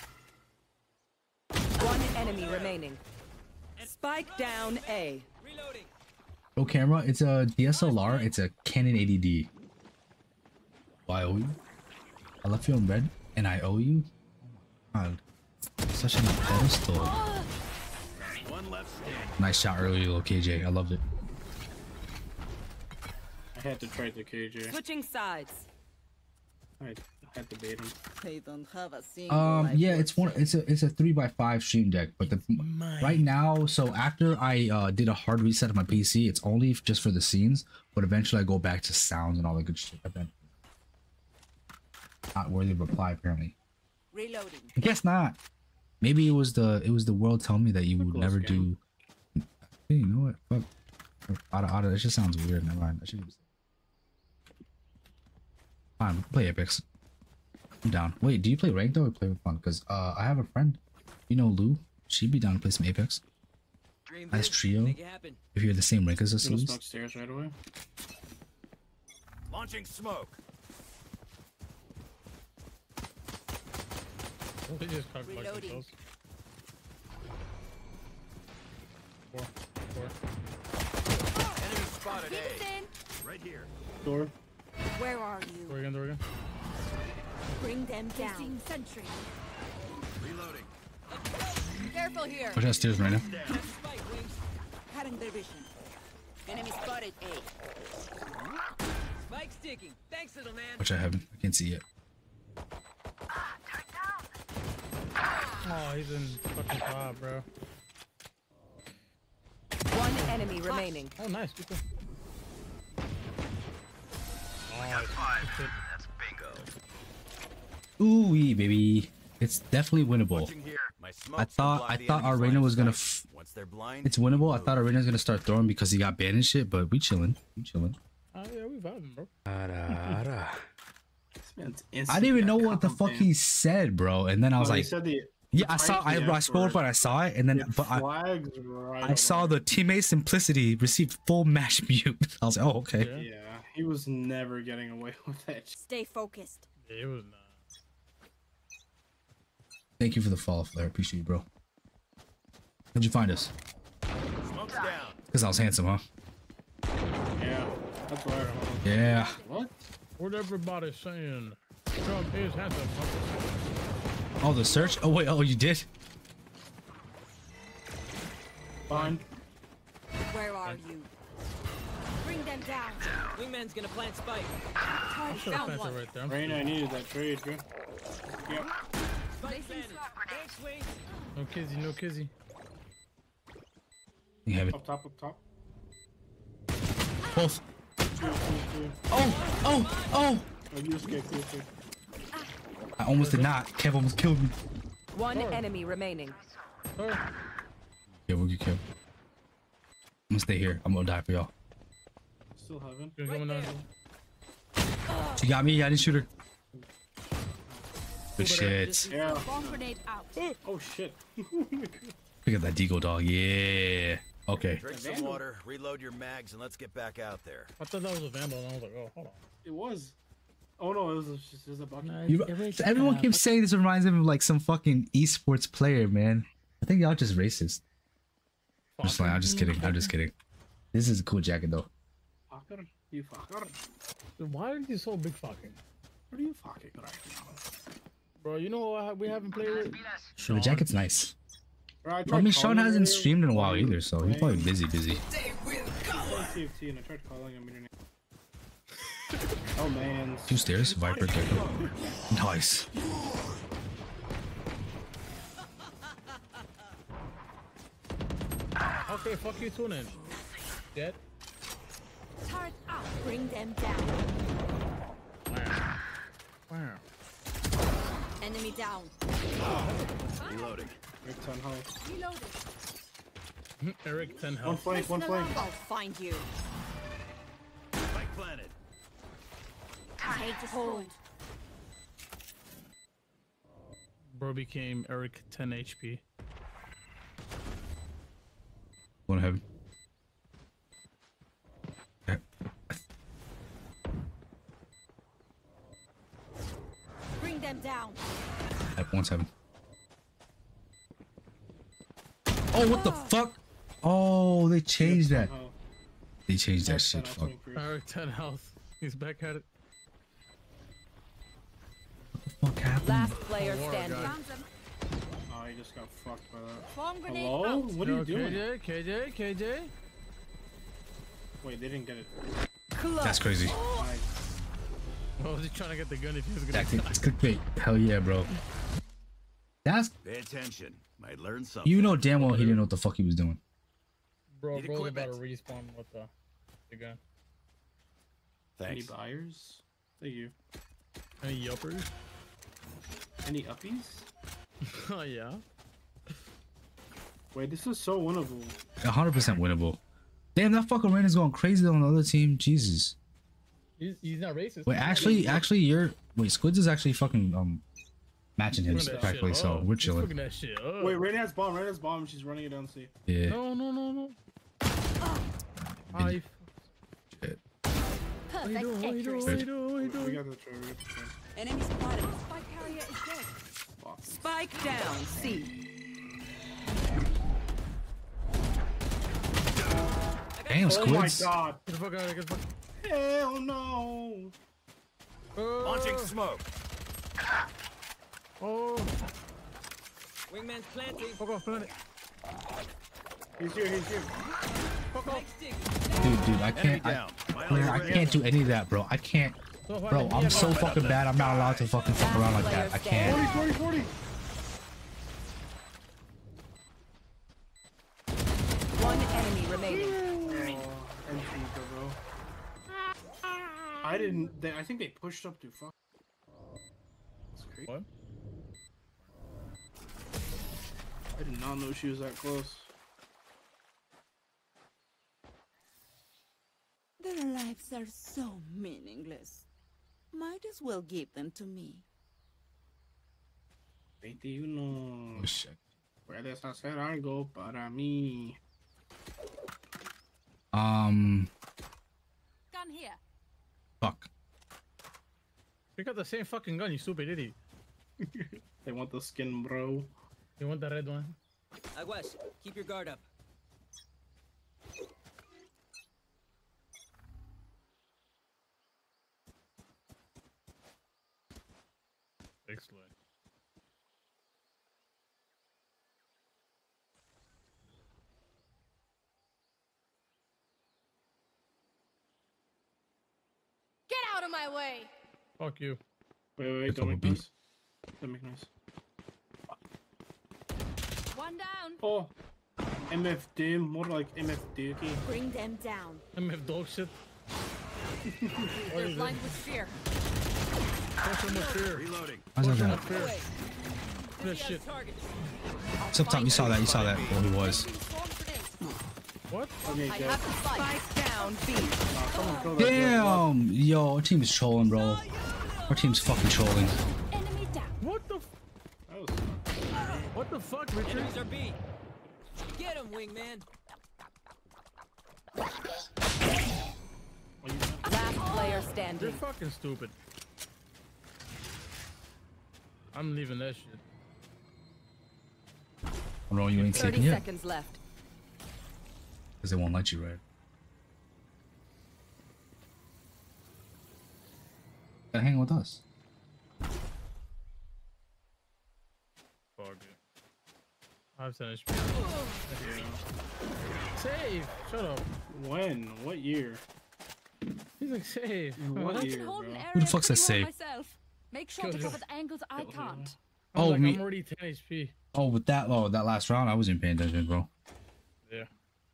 One enemy remaining. Spike down A. Reloading. Pro camera, it's a DSLR, it's a Canon 80D. I owe you? I left you on red and I owe you? Oh my god. Such a pedestal. One left stand. Nice shot earlier, little KJ. I loved it. I had to try the KJ. Switching sides. I had to bait him. They don't have a single Yeah, it's a 3x5 stream deck, but right now, so after I did a hard reset of my PC, it's only just for the scenes, but eventually I go back to sounds and all the good shit. Not worthy of reply, apparently. Reloading. I guess not. Maybe it was the world telling me that you would never do. Hey, you know what? Fuck. That just sounds weird. Never mind. I should use it. Fine, we can play Apex. I'm down. Wait, do you play ranked though or play with fun? Because I have a friend, you know, Lou. She'd be down to play some Apex. Nice trio. Make it happen. If you're the same rank as us, at Gonna least. smoke stairs right away. Launching smoke. They just cock blocked Reloading. themselves. Four. Enemy spotted Keep us A. in. Right here. Door. Where are Door you? again, door again. Bring them down. Sentry. Reloading. Careful here. Watch out stairs right now. Spike wings. cutting their vision. Enemy spotted A. Spike sticking. Thanks, little man. Watch out heaven. I can't see it. Oh, he's in fucking top, bro. One enemy remaining. Oh, nice. Good. That's bingo. Ooh, baby. It's definitely winnable. Watching here. My I smokes thought blind the our enemy's Reyna line was of gonna. sight. Once they're blind, It's winnable. I thought our Reyna was gonna start throwing because he got banned and shit. But we chilling. We chilling. Oh yeah, we vibing, bro. This man's I didn't even know instantly what the got fuck he said, bro. And then I was Oh, he like, said the yeah, I saw. typed the I scrolled F up and I saw it, and then It but flags right I saw away. the teammate simplicity received full match mute. I was like, oh okay. Yeah. Yeah, he was never getting away with that. Stay focused. Yeah, it was not. Thank you for the follow, Flair. Appreciate you, bro. How'd you find us? smoke's down. Because I was handsome, huh? Yeah, that's why. Yeah. What? What everybody saying? Trump is handsome. Oh, the search? Oh, wait. Oh, you did? Fine. Where are you? Bring them down. Wingman's gonna plant spike. I should have Found planted one. right there. I'm Rain, I needed that trade, bro. Yep. Spike planted. Thanks, Wings. no kizzy, no kizzy. You have it. Up top, up top. Both. Two. Oh, oh, oh! Oh, you escaped, you escaped. I almost did not. Kev almost killed me. One enemy remaining. Oh, Yeah, we'll get Kev. I'm gonna stay here. I'm gonna die for y'all. Still haven't. you're coming down. She got me. I didn't shoot her. Good shit. Yeah. Bomb grenade out. Oh shit. Pick up that deagle dog. Yeah. Okay. Drink some water, reload your mags, and let's get back out there. I thought that was a vandal, and I was like, oh, hold on. It was. Oh no, it was just a bucket. You, everyone keeps saying this reminds him of like some fucking esports player, man. I think y'all just racist. I'm just kidding. I'm just kidding. This is a cool jacket though. Fucker, you fucker. Why are you so big fucking? What are you fucking right now? Bro, you know what we haven't played with? Sure, the jacket's nice. Bro, I I tried mean, Sean calling him hasn't earlier. streamed in a while either, so he's probably busy. He played TFT and I tried calling him internet. Oh man. Two stairs, Viper, Gecko. Nice. Okay, fuck you, tune in. Dead. Turret up. Bring them down. Wow. Enemy down. Reloading. Eric 10 health. Reloaded. Eric 10 One health. flank, one flank. I'll find you. Spike planted. Take hold. Bro became Eric 10 HP. One heaven. Okay. Bring them down. At 1-7. Oh, what the fuck? Oh, they changed that. They changed that shit. Fuck. Eric 10 health. He's back at it. What the fuck happened? Last player Oh, standing. God. Oh, he just got fucked by that. Bomb grenade Hello? out. What are you doing? KJ? Wait, they didn't get it. That's crazy. Nice. Oh, was he trying to get the gun if he was gonna Tactic. die? It's clickbait. Hell yeah, bro. That's Pay attention. Might learn something. you know damn well he didn't know what the fuck he was doing. Bro, Need bro's about to equipment. respawn with the gun. Any Thanks. buyers? Thank you. Any yuppers? Any uppies? Oh, yeah. Wait, this is so winnable. 100% winnable. Damn, that fucking Rain is going crazy on the other team. Jesus. He's not racist. Wait, actually, you're Squids is actually fucking matching him He's looking that practically, shit so up. we're He's chilling. looking that shit up. Wait, Rain has bomb. She's running it down C. Yeah. No. Shit. Perfect What you accuracy. doing? We got the trade. We got the trade. Enemy spotted. Spike carrier is dead. Fuck. Spike down. C. Damn, Oh my Squids. god. Get the fuck out of here. Get the fuck. Hell no. Launching smoke. Oh. Wingman's planting. Fuck off, planet. He's here. Fuck off. Dude, I can't. I can't do any of that, bro. I can't. Bro, I'm so fucking bad. I'm not allowed to fucking fuck around like that. I can't. 40. One enemy remaining. Bro. I think they pushed up too far. That's crazy. What? I did not know she was that close. Their lives are so meaningless. Might as well give them to me. 21. Oh shit. Puedes hacer algo para mí. Gun here. Fuck. We got the same fucking gun, you stupid idiot. They want the skin, bro. You want the red one? Aguas, keep your guard up. Excellent. Get out of my way. Fuck you. Wait, don't make noise. Don't make noise. One down. Oh, MFD, more like MFD. Bring them down. MF dog shit. They're blind with fear. Social much fear. Reloading. How's that Social guy? much fear. That shit. It's up top. You saw that. Well, he was. What? Okay, I good. have the spike. Spike down. B. Someone kill that girl. Damn. Yo, our team is trolling, bro. Our team's fucking trolling. Enemy down. What the? That was What the fuck, Richard? Enemies are B. Get him, wingman. Last player You're standing. fucking stupid. I'm leaving that shit. Bro, you ain't 30 taking yet. seconds left. Because they won't let you, right? Gotta hang with us. Fuck it. I have 10 HP. Save! Shut up. when? What year? He's like, save. What I year, can hold bro? an area Who the fuck says pretty well save? myself. Make sure to Kill cover him. the angles I can't. I'm Oh, like, me. I'm already 10 HP. Oh, with that. Oh, that last round, I wasn't paying attention, bro. Yeah.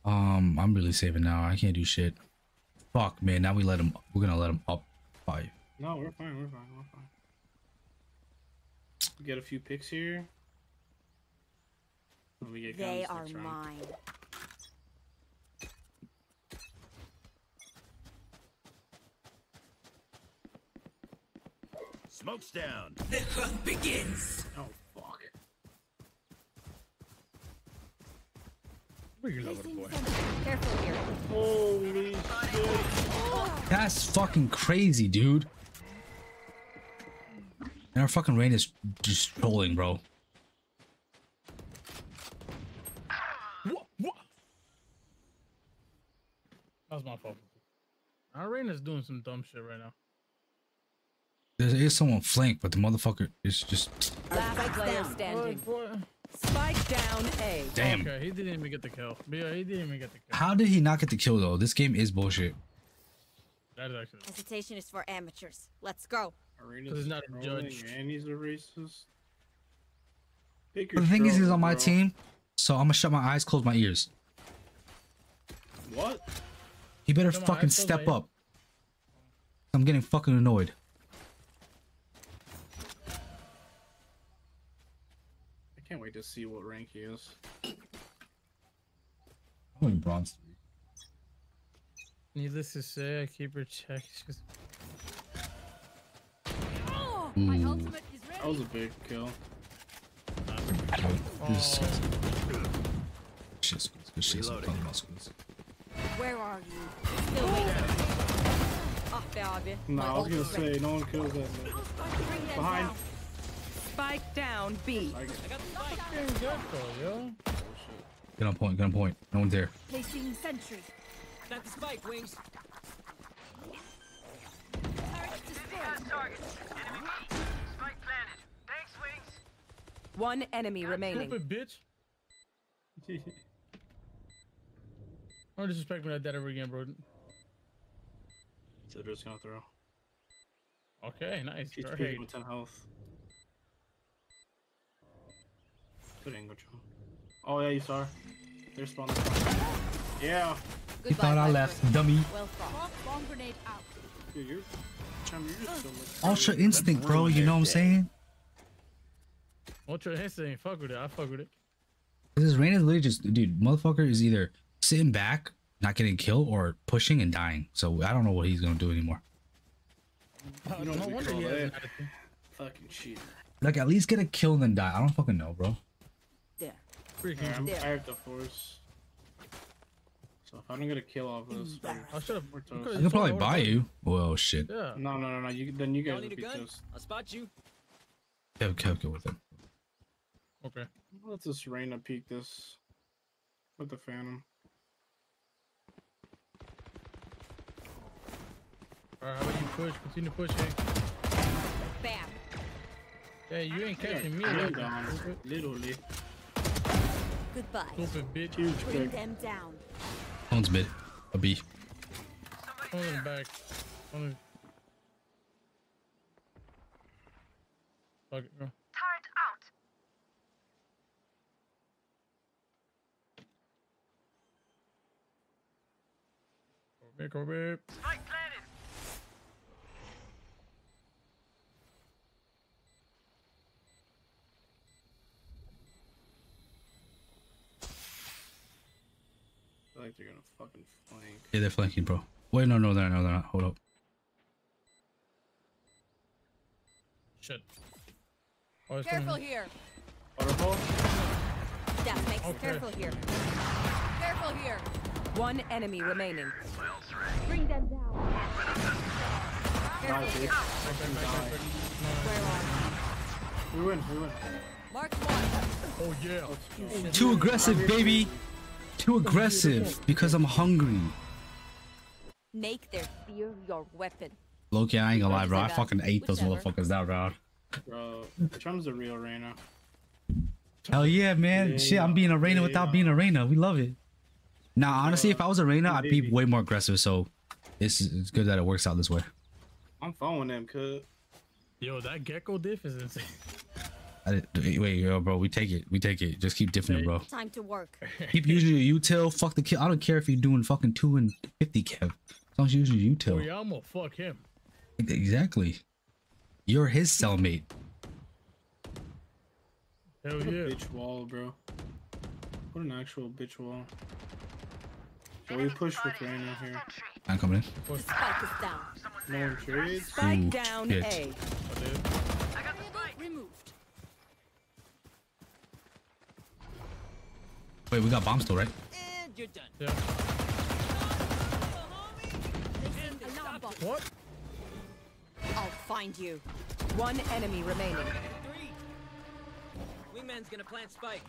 I'm really saving now. I can't do shit. Fuck, man. Now we're gonna let him up 5. No, we're fine. We're fine. We get a few picks here. When we get They guns are next round. mine. Smoke's down. The hunt begins. Oh fuck. Careful here. Holy shit. That's fucking crazy, dude. And our fucking rain is just trolling, bro. What? That was my fault. Arena's doing some dumb shit right now. There is someone flank, but the motherfucker is just. Last player standing. Boy. Spike down A. Damn. Okay, he didn't even get the kill. Yeah, he didn't even get the kill. How did he not get the kill though? This game is bullshit. That is actually. Hesitation is for amateurs. Let's go. Arena's He's not a trolling judge. and he's a racist. Pick But your the thing is, he's struggle, on my bro. team, so I'm gonna shut my eyes, close my ears. What? He better Shut my fucking eyes, close step my up. I'm getting fucking annoyed. I can't wait to see what rank he is. I'm in bronze 3. Needless to say, I keep her checked. Oh, my Ooh. ultimate is That was ready. a big kill. This Oh. shit's good shit. So talking about schools. Where are you? Still waiting. Ah, baby. No, My I was ult gonna is ready. say no one kills that nigga. Bring them Behind. down. Spike down B. I got Fucking Gecko, yo. Get on point. Get on point. No one's there. Placing sentry. Got the spike, Wings. Turret destroyed. Last target. Enemy B. Spike planted. Thanks, Wings. One enemy remaining. Stupid bitch. Don't disrespect me like that ever again, bro. So just gonna throw. Okay, nice. He's Great. peeking with 10 health. Good angle, Joe. Oh yeah, you saw her. They're spawning. Yeah. You thought I left, dummy. Well fought. Bomb grenade out. Dude, you're so much. Ultra instinct, bro. You know what I'm saying? Ultra instinct. Fuck with it. I fuck with it. This rain is literally just, dude. Motherfucker is either sitting back, not getting killed, or pushing and dying. So I don't know what he's gonna do anymore. You don't No think wonder all he has that. an attitude. Fucking cheater. Like at least get a kill and then die. I don't fucking know, bro. There. Freaking. I have to force. So if I don't get a kill off this, I should have. we're toast. I could probably buy you. Well, shit. Yeah. No. Then you Y'all guys need will a be gun? toast. I'll spot you. Kev, go with it. Okay. Let's just Reyna peek this with the Phantom. Alright, how about you push? Continue pushing. Bam. Hey, you ain't catching me. Calm like down, that. literally. Goodbye. Stupid bitch. Huge Bring pick. them down. One's mid. A B. Hold him back. Hold him. Fuck it, bro. Turret out. Go back. Spike planted. I feel like they're gonna fucking flank. Yeah, they're flanking, bro. Wait, no, they're not. Hold up. Shit. Oh, it's Careful coming. here. Waterfall? That makes Okay. careful here. Careful here. One enemy remaining. Bring them down. Die, Careful bitch. here. Fucking die. Where are you? We win. Mark one. Oh, yeah. Too aggressive, baby. Too aggressive because I'm hungry. Make their fear your weapon. Loki, I ain't gonna lie, bro. I Whichever. fucking ate those Whichever. motherfuckers that round. Bro, Chum's the real Reyna. Hell yeah, man. Yeah, Shit, I'm being a Reyna yeah. without being a Reyna. We love it. Now, honestly, if I was a Reyna, I'd be baby. way more aggressive. So it's good that it works out this way. I'm following them, cuz. Yo, that gecko diff is insane. Wait, yo, bro, we take it. We take it. Just keep diffing it, bro. Time to work. Keep using your util. Fuck the kill. I don't care if you're doing fucking 2 and 50, Kev. As long as you use your util. Oh yeah, I'm gonna fuck him. Exactly. You're his cellmate. Hell Put a yeah. bitch wall, bro. Put an actual bitch wall. So we push with Reyna here. I'm coming in. The spike is down. No one trades. Spike Ooh, down shit. A. Removed. Wait, we got bombs still, right? And you're done. Yeah. Alarm bot. What? I'll find you. One enemy remaining. 3. Wingman's gonna plant spike.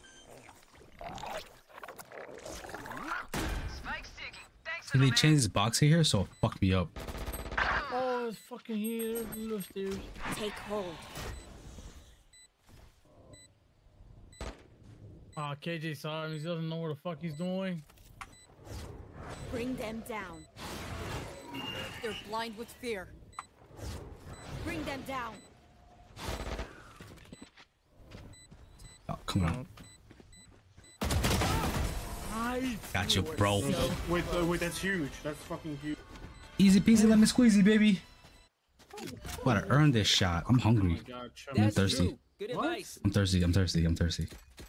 Spike sticking. Thanks So they changed this box here, so it fucked me up. Oh, it's fucking here. Little stairs. Take hold. Ah, KJ saw him. He doesn't know where the fuck he's doing. Bring them down. They're blind with fear. Bring them down. Oh, come on. Nice. Got you, bro. Wait, wait, that's huge. That's fucking huge. Easy peasy, lemon squeezy, baby. Gotta earn this shot. I'm Oh my hungry. god, Chum. I'm That's thirsty. true. Good advice. I'm thirsty. I'm thirsty. I'm thirsty.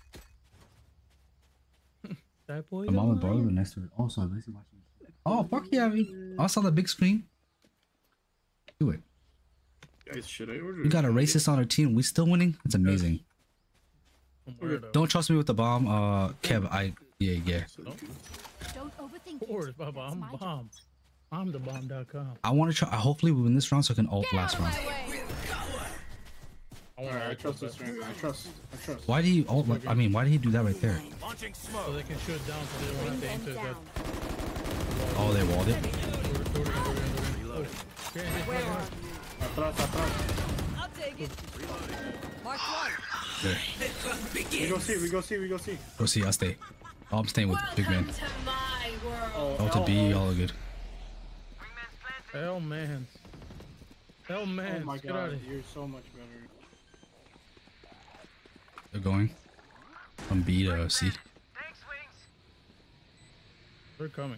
That boy. My mom and brother were next to it. Also, I'm busy watching. Oh, fuck yeah. I saw the big screen. Do it. Guys, should I order? We got a racist on our team. We still winning? That's amazing. Don't trust me with the bomb. Kev, yeah. Don't overthink Of course, it. Baba. That's I'm my job. bomb. I'm the bomb.com. I want to try. Hopefully, we win this round so I can ult last round. Alright, I trust this right now. I trust. Why do you ult? I mean, why did he do that right there? Launching So smoke. they can shoot down so they don't Bring have to them enter down. that. Oh, they walled it. Where are you? Atrás, atrás. I'll take it. Mark one. There. We go see. Go see. I'll stay. Oh, I'm staying with big man. Oh, Oh, to B, y'all are good. Hell man. Hell Oh man. my Get out god, of here. you're so much better. They're going from B to C. Thanks, Wings. They're coming.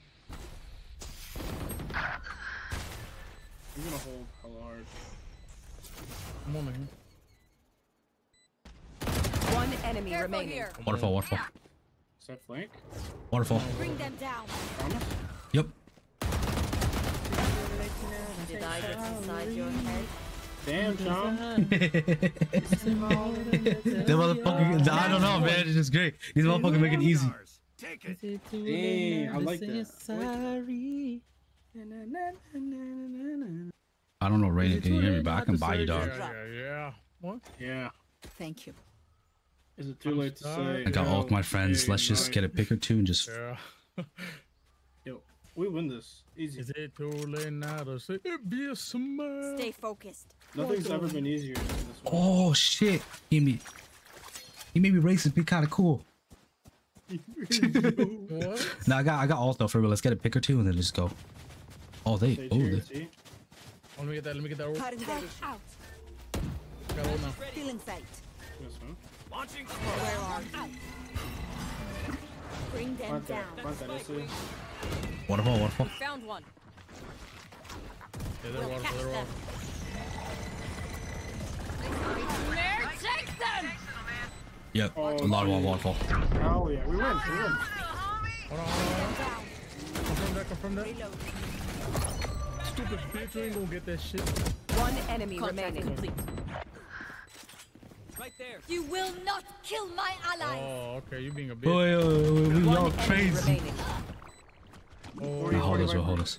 I'm gonna hold hella hard. Come on, man. One enemy Careful remaining. here. Waterfall. Is that flank? Waterfall. Bring them down. Promise? Yep. Did I get inside your head? Damn, Chum. The motherfucker. I don't know, man. It's just great. These motherfuckers make it easy. Take it. Damn, I like that. I don't know, Raina, can you hear me? But I can buy you, dog. Yeah. What? Yeah. Thank you. Is it too late to say? I got all of my friends. Let's just Hey, get a pick or two and just. Yeah. Yo, we win this. Easy. Is it too late now to say it be a smile? Stay focused. Nothing's ever been easier than this one. Oh shit! He made me racist. Be kind of cool. What? No, I got alt though for real. Let's get a pick or two and then just go. Oh, they. Stay Oh, here, they. see? Let me get that. Let me get that. Roll. Turret out. Got roll now. Still in sight. Yes, man. Launching Where smoke. are you? Bring them Plant down. that. Plant that. That's it. Waterfall. Found one. Yeah, they're We'll water. catch They're them. water. Take them. Yep. Oh, A lot of waterfall. Hell yeah, we win. Hold on. Confirm that. Reload. Stupid bitch, you ain't gonna get that shit. One enemy Contract remaining. complete. Right there. You will not kill my allies. Oh, okay. You being a bitch. Boy, we One all enemy crazy. remaining. Oh, Now hold us. We'll hold us.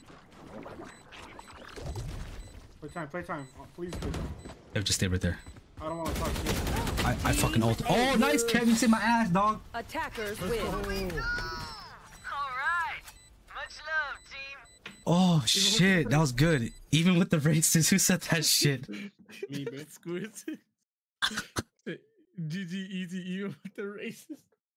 Play time. Oh, please play time. Yep, just stay right there. I don't want to talk to you. I fucking ult. Oh, nice, Kev. You saved my ass, dog. Attackers win. All right. Much love, team. Oh shit, that was good. Even with the races, who said that shit? Me, bitch. Squid. GG easy even with the races.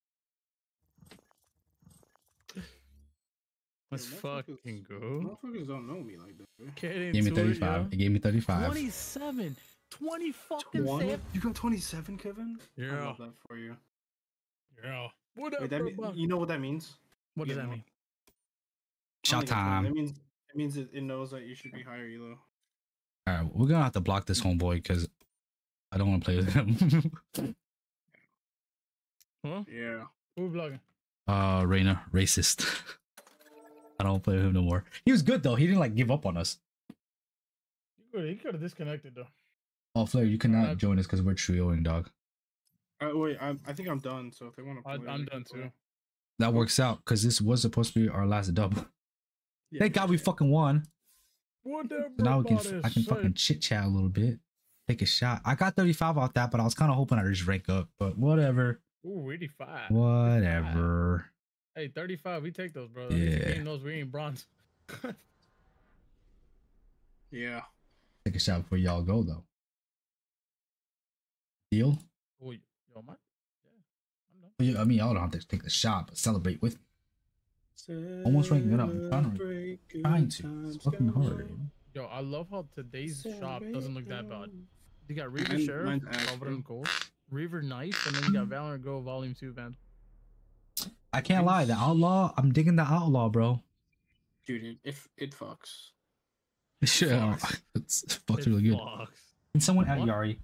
Let's fucking go. Motherfuckers don't know me like that, bro. Get Gave me into it, 35. yo. It gave me 35. 27. 20 fucking 20? saves. You got 27, Kevin? I Yeah. love that for you. Yeah. Whatever. Wait, you know what that means? What does You that know? mean? I don't Shot think it's right. time. It means it knows that you should be higher elo. All right, we're gonna have to block this homeboy because I don't want to play with him. Huh? Yeah. Who vlogging? Reina, racist. I don't play with him no more. He was good though. He didn't like give up on us. He could have disconnected though. Oh, Flair, you cannot join us because we're trioing, dog. Wait, I think I'm done. So if they want to play, I'm they done can play. too. That works out because this was supposed to be our last dub. Yeah, Thank God we fucking won. Whatever. So now I can fucking chit chat a little bit, take a shot. I got 35 off that, but I was kind of hoping I'd just rank up. But whatever. Ooh, 85. Whatever. Hey, 35. We take those, bro. Yeah. Game knows we ain't bronze. Yeah. Take a shot before y'all go though. Deal? Oh, yo, man. Yeah, I'm done. Well, yeah, I mean, y'all don't have to take the shot, but celebrate with me. Almost ranking it up. I'm trying to. It's fucking hard. Yo, I love how today's shop doesn't look that bad. You got Reaver Sheriff, mine's ass, covered bro. in gold. Reaver Knife, and then you got Valorant Go Volume 2 Van. I can't lie. The Outlaw, I'm digging the Outlaw, bro. Dude, it fucks. Shit, it's fucks really good. Can someone add What? Yari?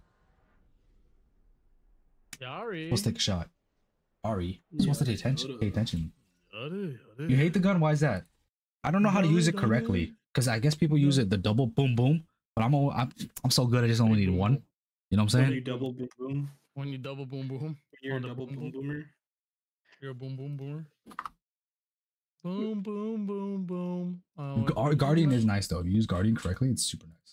Yari. Let's take a shot. Ari, you're supposed to pay attention. Pay attention. Yari. You hate the gun? Why is that? I don't know how to use it correctly because I guess people use it the double boom boom, but I'm so good I just only need one. You know what I'm When saying? you double boom boom. When you double boom boom. You're a on the double boom boom. boomer. You're a boom boom boomer. Boom boom boom boom. Oh, Guardian is nice though. If you use Guardian correctly, it's super nice.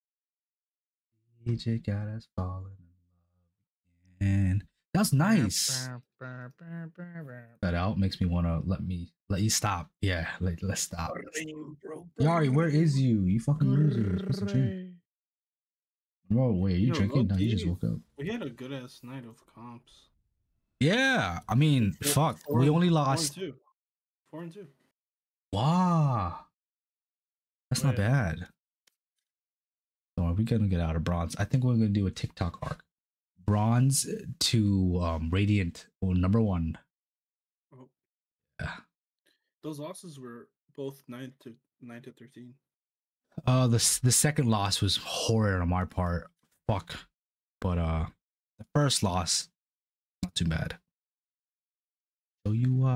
DJ got us falling in love, and that's nice. That out makes me wanna let you stop. Yeah, let's stop. Yari, where is you? You fucking loser. Bro, wait, you Yo, drinking? No, you just low-key, woke up. We had a good ass night of comps. Yeah, I mean, fuck. We only lost. 4 and 2. Wow, that's not Yeah. bad. So are we gonna get out of bronze? I think we're gonna do a TikTok arc. Bronze to Radiant #1. Oh. Yeah. Those losses were both 9 to 13. The second loss was horrid on my part. Fuck. But the first loss, not too bad. So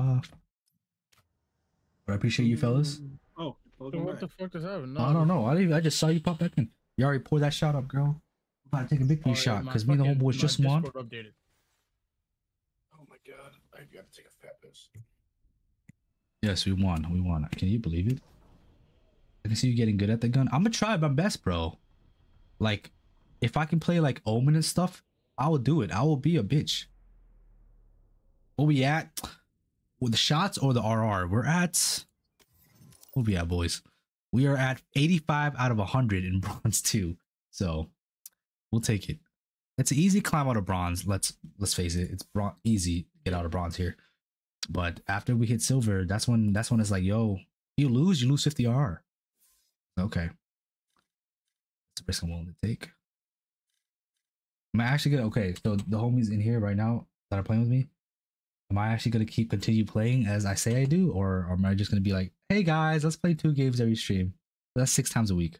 but I appreciate you fellas. Oh, So welcome what back. the fuck is happening? I don't know. I just saw you pop back in. You already poured that shot up, girl. I'm about to take a victory shot because me and the homeboys just won. Updated. Oh my god, I gotta take a fat piss. Yes, we won. We won. Can you believe it? I can see you getting good at the gun. I'm gonna try my best, bro. Like, if I can play like Omen and stuff, I will do it. I will be a bitch. Where we at? With the shots or the RR? We're at. Where we at, boys? We are at 85 out of 100 in bronze 2. So we'll take it. It's an easy climb out of bronze. Let's face it. It's easy to get out of bronze here. But after we hit silver, that's when it's like, yo, you lose 50 RR. Okay. That's a risk I'm willing to take. Am I actually gonna so the homies in here right now that are playing with me, am I actually gonna continue playing as I say I do, or am I just gonna be like, hey guys, let's play 2 games every stream? That's 6 times a week.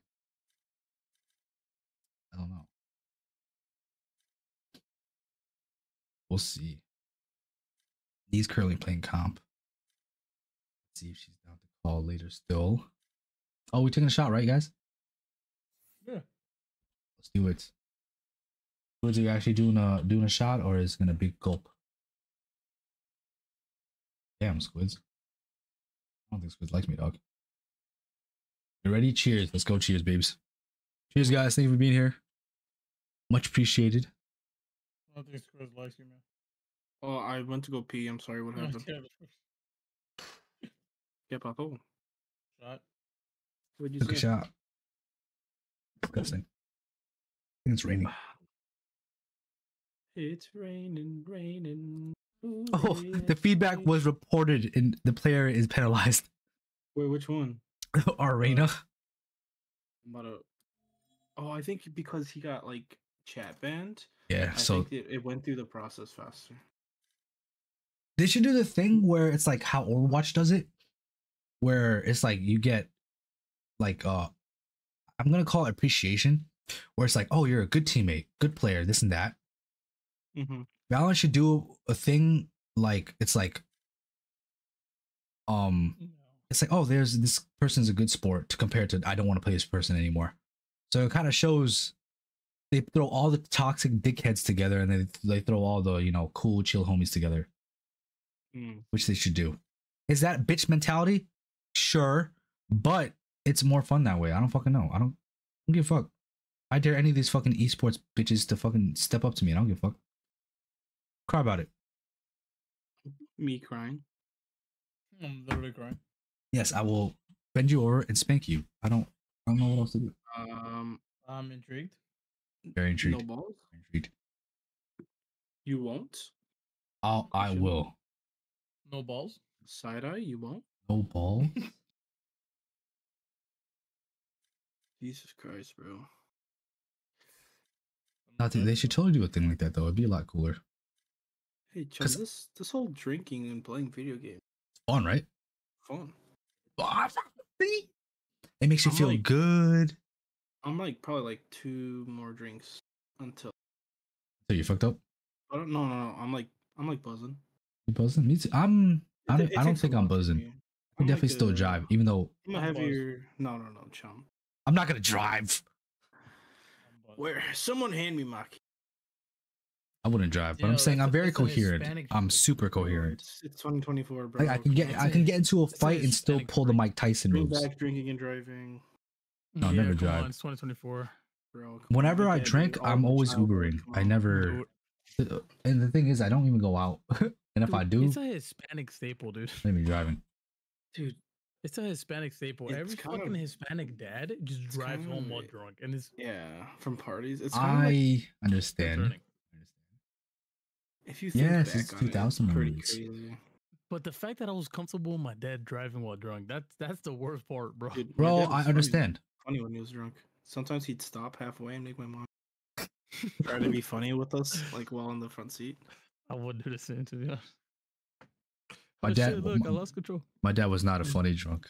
I don't know. We'll see. He's currently playing comp. Let's see if she's down to call later still. Oh, we're taking a shot, right, guys? Yeah. Let's do it. Are you actually doing a shot, or is it gonna be gulp? Damn, Squids. I don't think Squids likes me, dog. You ready? Cheers. Let's go. Cheers, babes. Cheers, guys. Thank you for being here. Much appreciated. I don't think Squid likes you, man. Oh, I went to go pee. I'm sorry. What happened? Yeah, Paco. Shot. What'd you Took a say? shot. Disgusting. I think it's raining. It's raining. Ooh, Oh, the feedback was reported and the player is penalized. Wait, which one? Arena. I'm about to... Oh, I think because he got like chat banned, Yeah, I so think it went through the process faster. they should do the thing where it's like how Overwatch does it, where it's like you get like I'm gonna call it appreciation, where it's like, oh, you're a good teammate, good player, this and that. Mm-hmm. Valorant should do a thing like it's like it's like, oh, there's this person's a good sport to compare to I don't want to play this person anymore. So it kind of shows they throw all the toxic dickheads together and then they throw all the, you know, cool chill homies together. Which they should do. Is that bitch mentality? Sure, but it's more fun that way. I don't fucking know. I don't give a fuck. I dare any of these fucking esports bitches to fucking step up to me. I don't give a fuck. Cry about it. Me crying. I'm literally crying. Yes, I will bend you over and spank you. I don't know what else to do. I'm intrigued. Very intrigued. No balls. Intrigued. You won't. I will. No balls. Side eye. You won't. No ball. Jesus Christ, bro. Nothing. They should totally do a thing like that though. It'd be a lot cooler. Hey, Chum, this whole drinking and playing video games. Fun, right? Fun. It makes you feel good. I'm like probably like 2 more drinks until. So you fucked up? I don't. No. I'm like buzzing. You buzzing? Me too. I don't think I'm buzzing. I definitely like still drive, even though I'm a heavier. No, Chum. I'm not gonna drive. Where someone hand me my key. I wouldn't drive, but I'm saying I'm very coherent. I'm super coherent. It's 2024, bro. Like I can get into a fight and still pull the Mike Tyson Bring moves. back drinking and driving. No, yeah, never come drive. on, it's 2024. Bro, Whenever I drink, I'm always Ubering. I never. And the thing is, I don't even go out. And if I do, it's a Hispanic staple, dude. let me driving. Dude, it's a Hispanic staple. Every fucking Hispanic dad just drives home while drunk, and it's from parties. It's I understand. If you think yes, back it's on 2000 it's pretty movies. crazy. But the fact that I was comfortable with my dad driving while drunk, that's the worst part, bro. Dude, Bro, I understand. Funny when he was drunk. Sometimes he'd stop halfway and make my mom try to be funny with us, like while in the front seat. I would do the same to be honest. My Oh, dad, shit, look, I lost control. My dad was not a funny drunk.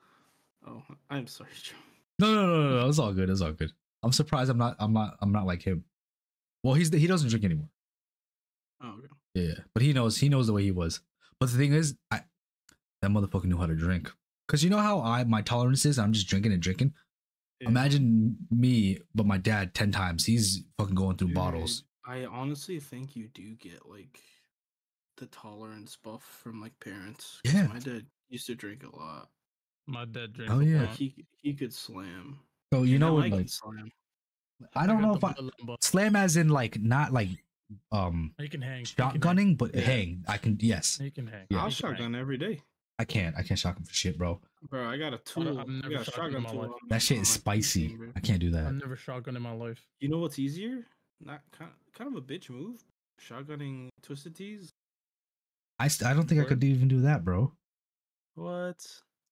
Oh, I'm sorry, Joe. No. It's all good. It's all good. I'm surprised. I'm not like him. Well, he doesn't drink anymore. Oh, okay. Yeah, but he knows the way he was. But the thing is, that motherfucker knew how to drink. Cause you know how my tolerance is. I'm just drinking and drinking. Yeah. Imagine me, but my dad 10 times. He's fucking going through bottles. I honestly think you do get like the tolerance buff from like parents. Yeah, my dad used to drink a lot. My dad drinks. Oh yeah, he could slam. So you know what? Like, slam. I don't know if I slam as in like not like you can hang shotgunning, but hang. I can You can hang. Yeah. I'll shotgun every day. I can't shotgun for shit, bro. Bro, I got a tool. I got a shotgun tool. That shit is spicy. I can't do that. I've never shotgunned in my life. You know what's easier? Not kind of a bitch move. Shotgunning Twisted Teas. I don't think I could even do that, bro. What?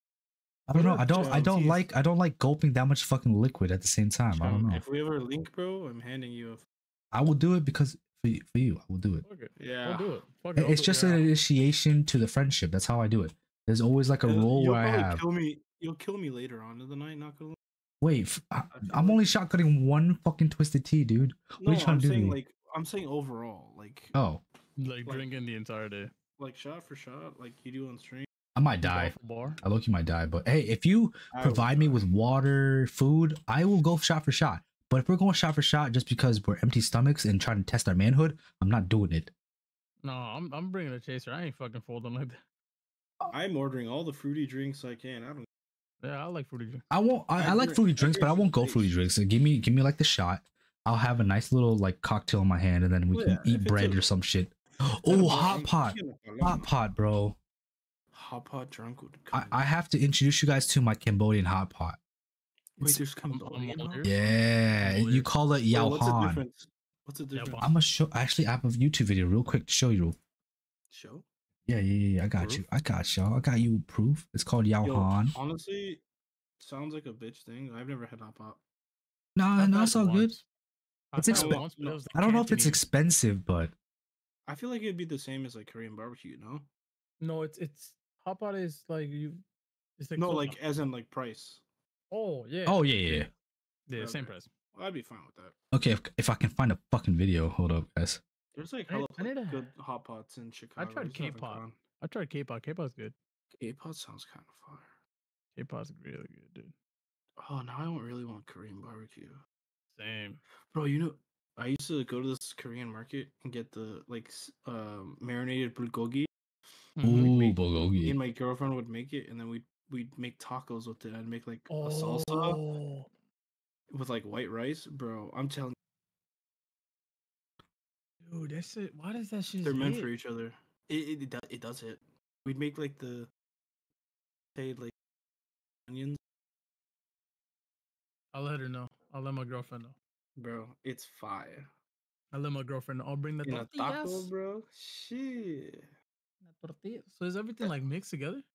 I don't know. I don't like gulping that much fucking liquid at the same time. I don't know. If we ever link, bro, I'm handing you a. I will do it because for you, I will do it. Yeah, I'll do it. It's just an initiation to the friendship. That's how I do it. There's always like a role where I have. You'll kill me later on in the night. Not gonna. Wait, I'm only shotgunning one fucking Twisted Tea, dude. What are you trying to do? I'm saying overall, like. Oh. Like drinking the entire day. Like shot for shot, like you do on stream. I might die. I low-key might die, but hey, if you provide me with water, food, I will go shot for shot. But if we're going shot for shot just because we're empty stomachs and trying to test our manhood, I'm not doing it. No, I'm bringing a chaser. I ain't fucking folding like that. I'm ordering all the fruity drinks I can. Yeah, I like fruity drinks. I like fruity drinks, but I won't go fruity drinks. So give me like the shot. I'll have a nice little like cocktail in my hand, and then we can eat bread or some shit. Oh, hot pot, bro. Hot pot drunk would. I have to introduce you guys to my Cambodian hot pot. Wait, there's Cambodian. Yeah, you call it Yao Han. What's the difference? I'm gonna show. Actually, I have a YouTube video real quick to show you. Show? Yeah. I got you. I got y'all. I got you proof. It's called Yao Han. Honestly, sounds like a bitch thing. I've never had hot pot. No, it's all good. I It's tried it expen- once, but it was I don't know if it's Cantonese. expensive, but I feel like it'd be the same as like Korean barbecue, no? No, it's hot pot is like you. It's like No, sopa. like as in like price. Oh yeah. oh yeah. Yeah, same Okay. price. Well, I'd be fine with that. Okay, if I can find a fucking video, hold up, guys. There's like I hella need to- good hot pots in Chicago. I tried There's nothing K-pop. gone. I tried K-pop. K-pop's good. K-pop sounds kind of fire. K-pop's really good, dude. Oh, now I don't really want Korean barbecue. Same. Bro, you know, I used to go to this Korean market and get the like marinated bulgogi. Ooh, Me bulgogi. and my girlfriend would make it, and then we'd make tacos with it. I'd make like a Oh, salsa with like white rice, bro. I'm telling dude, that's it. Why does that shit? you, they're meant hit? for each other. It does hit. We'd make like the like onions, I'll let her know. I'll let my girlfriend know. bro. It's fire. I'll let my girlfriend know. I'll bring the In a taco, tortillas. bro. Shit. La tortilla. So is everything like mixed together?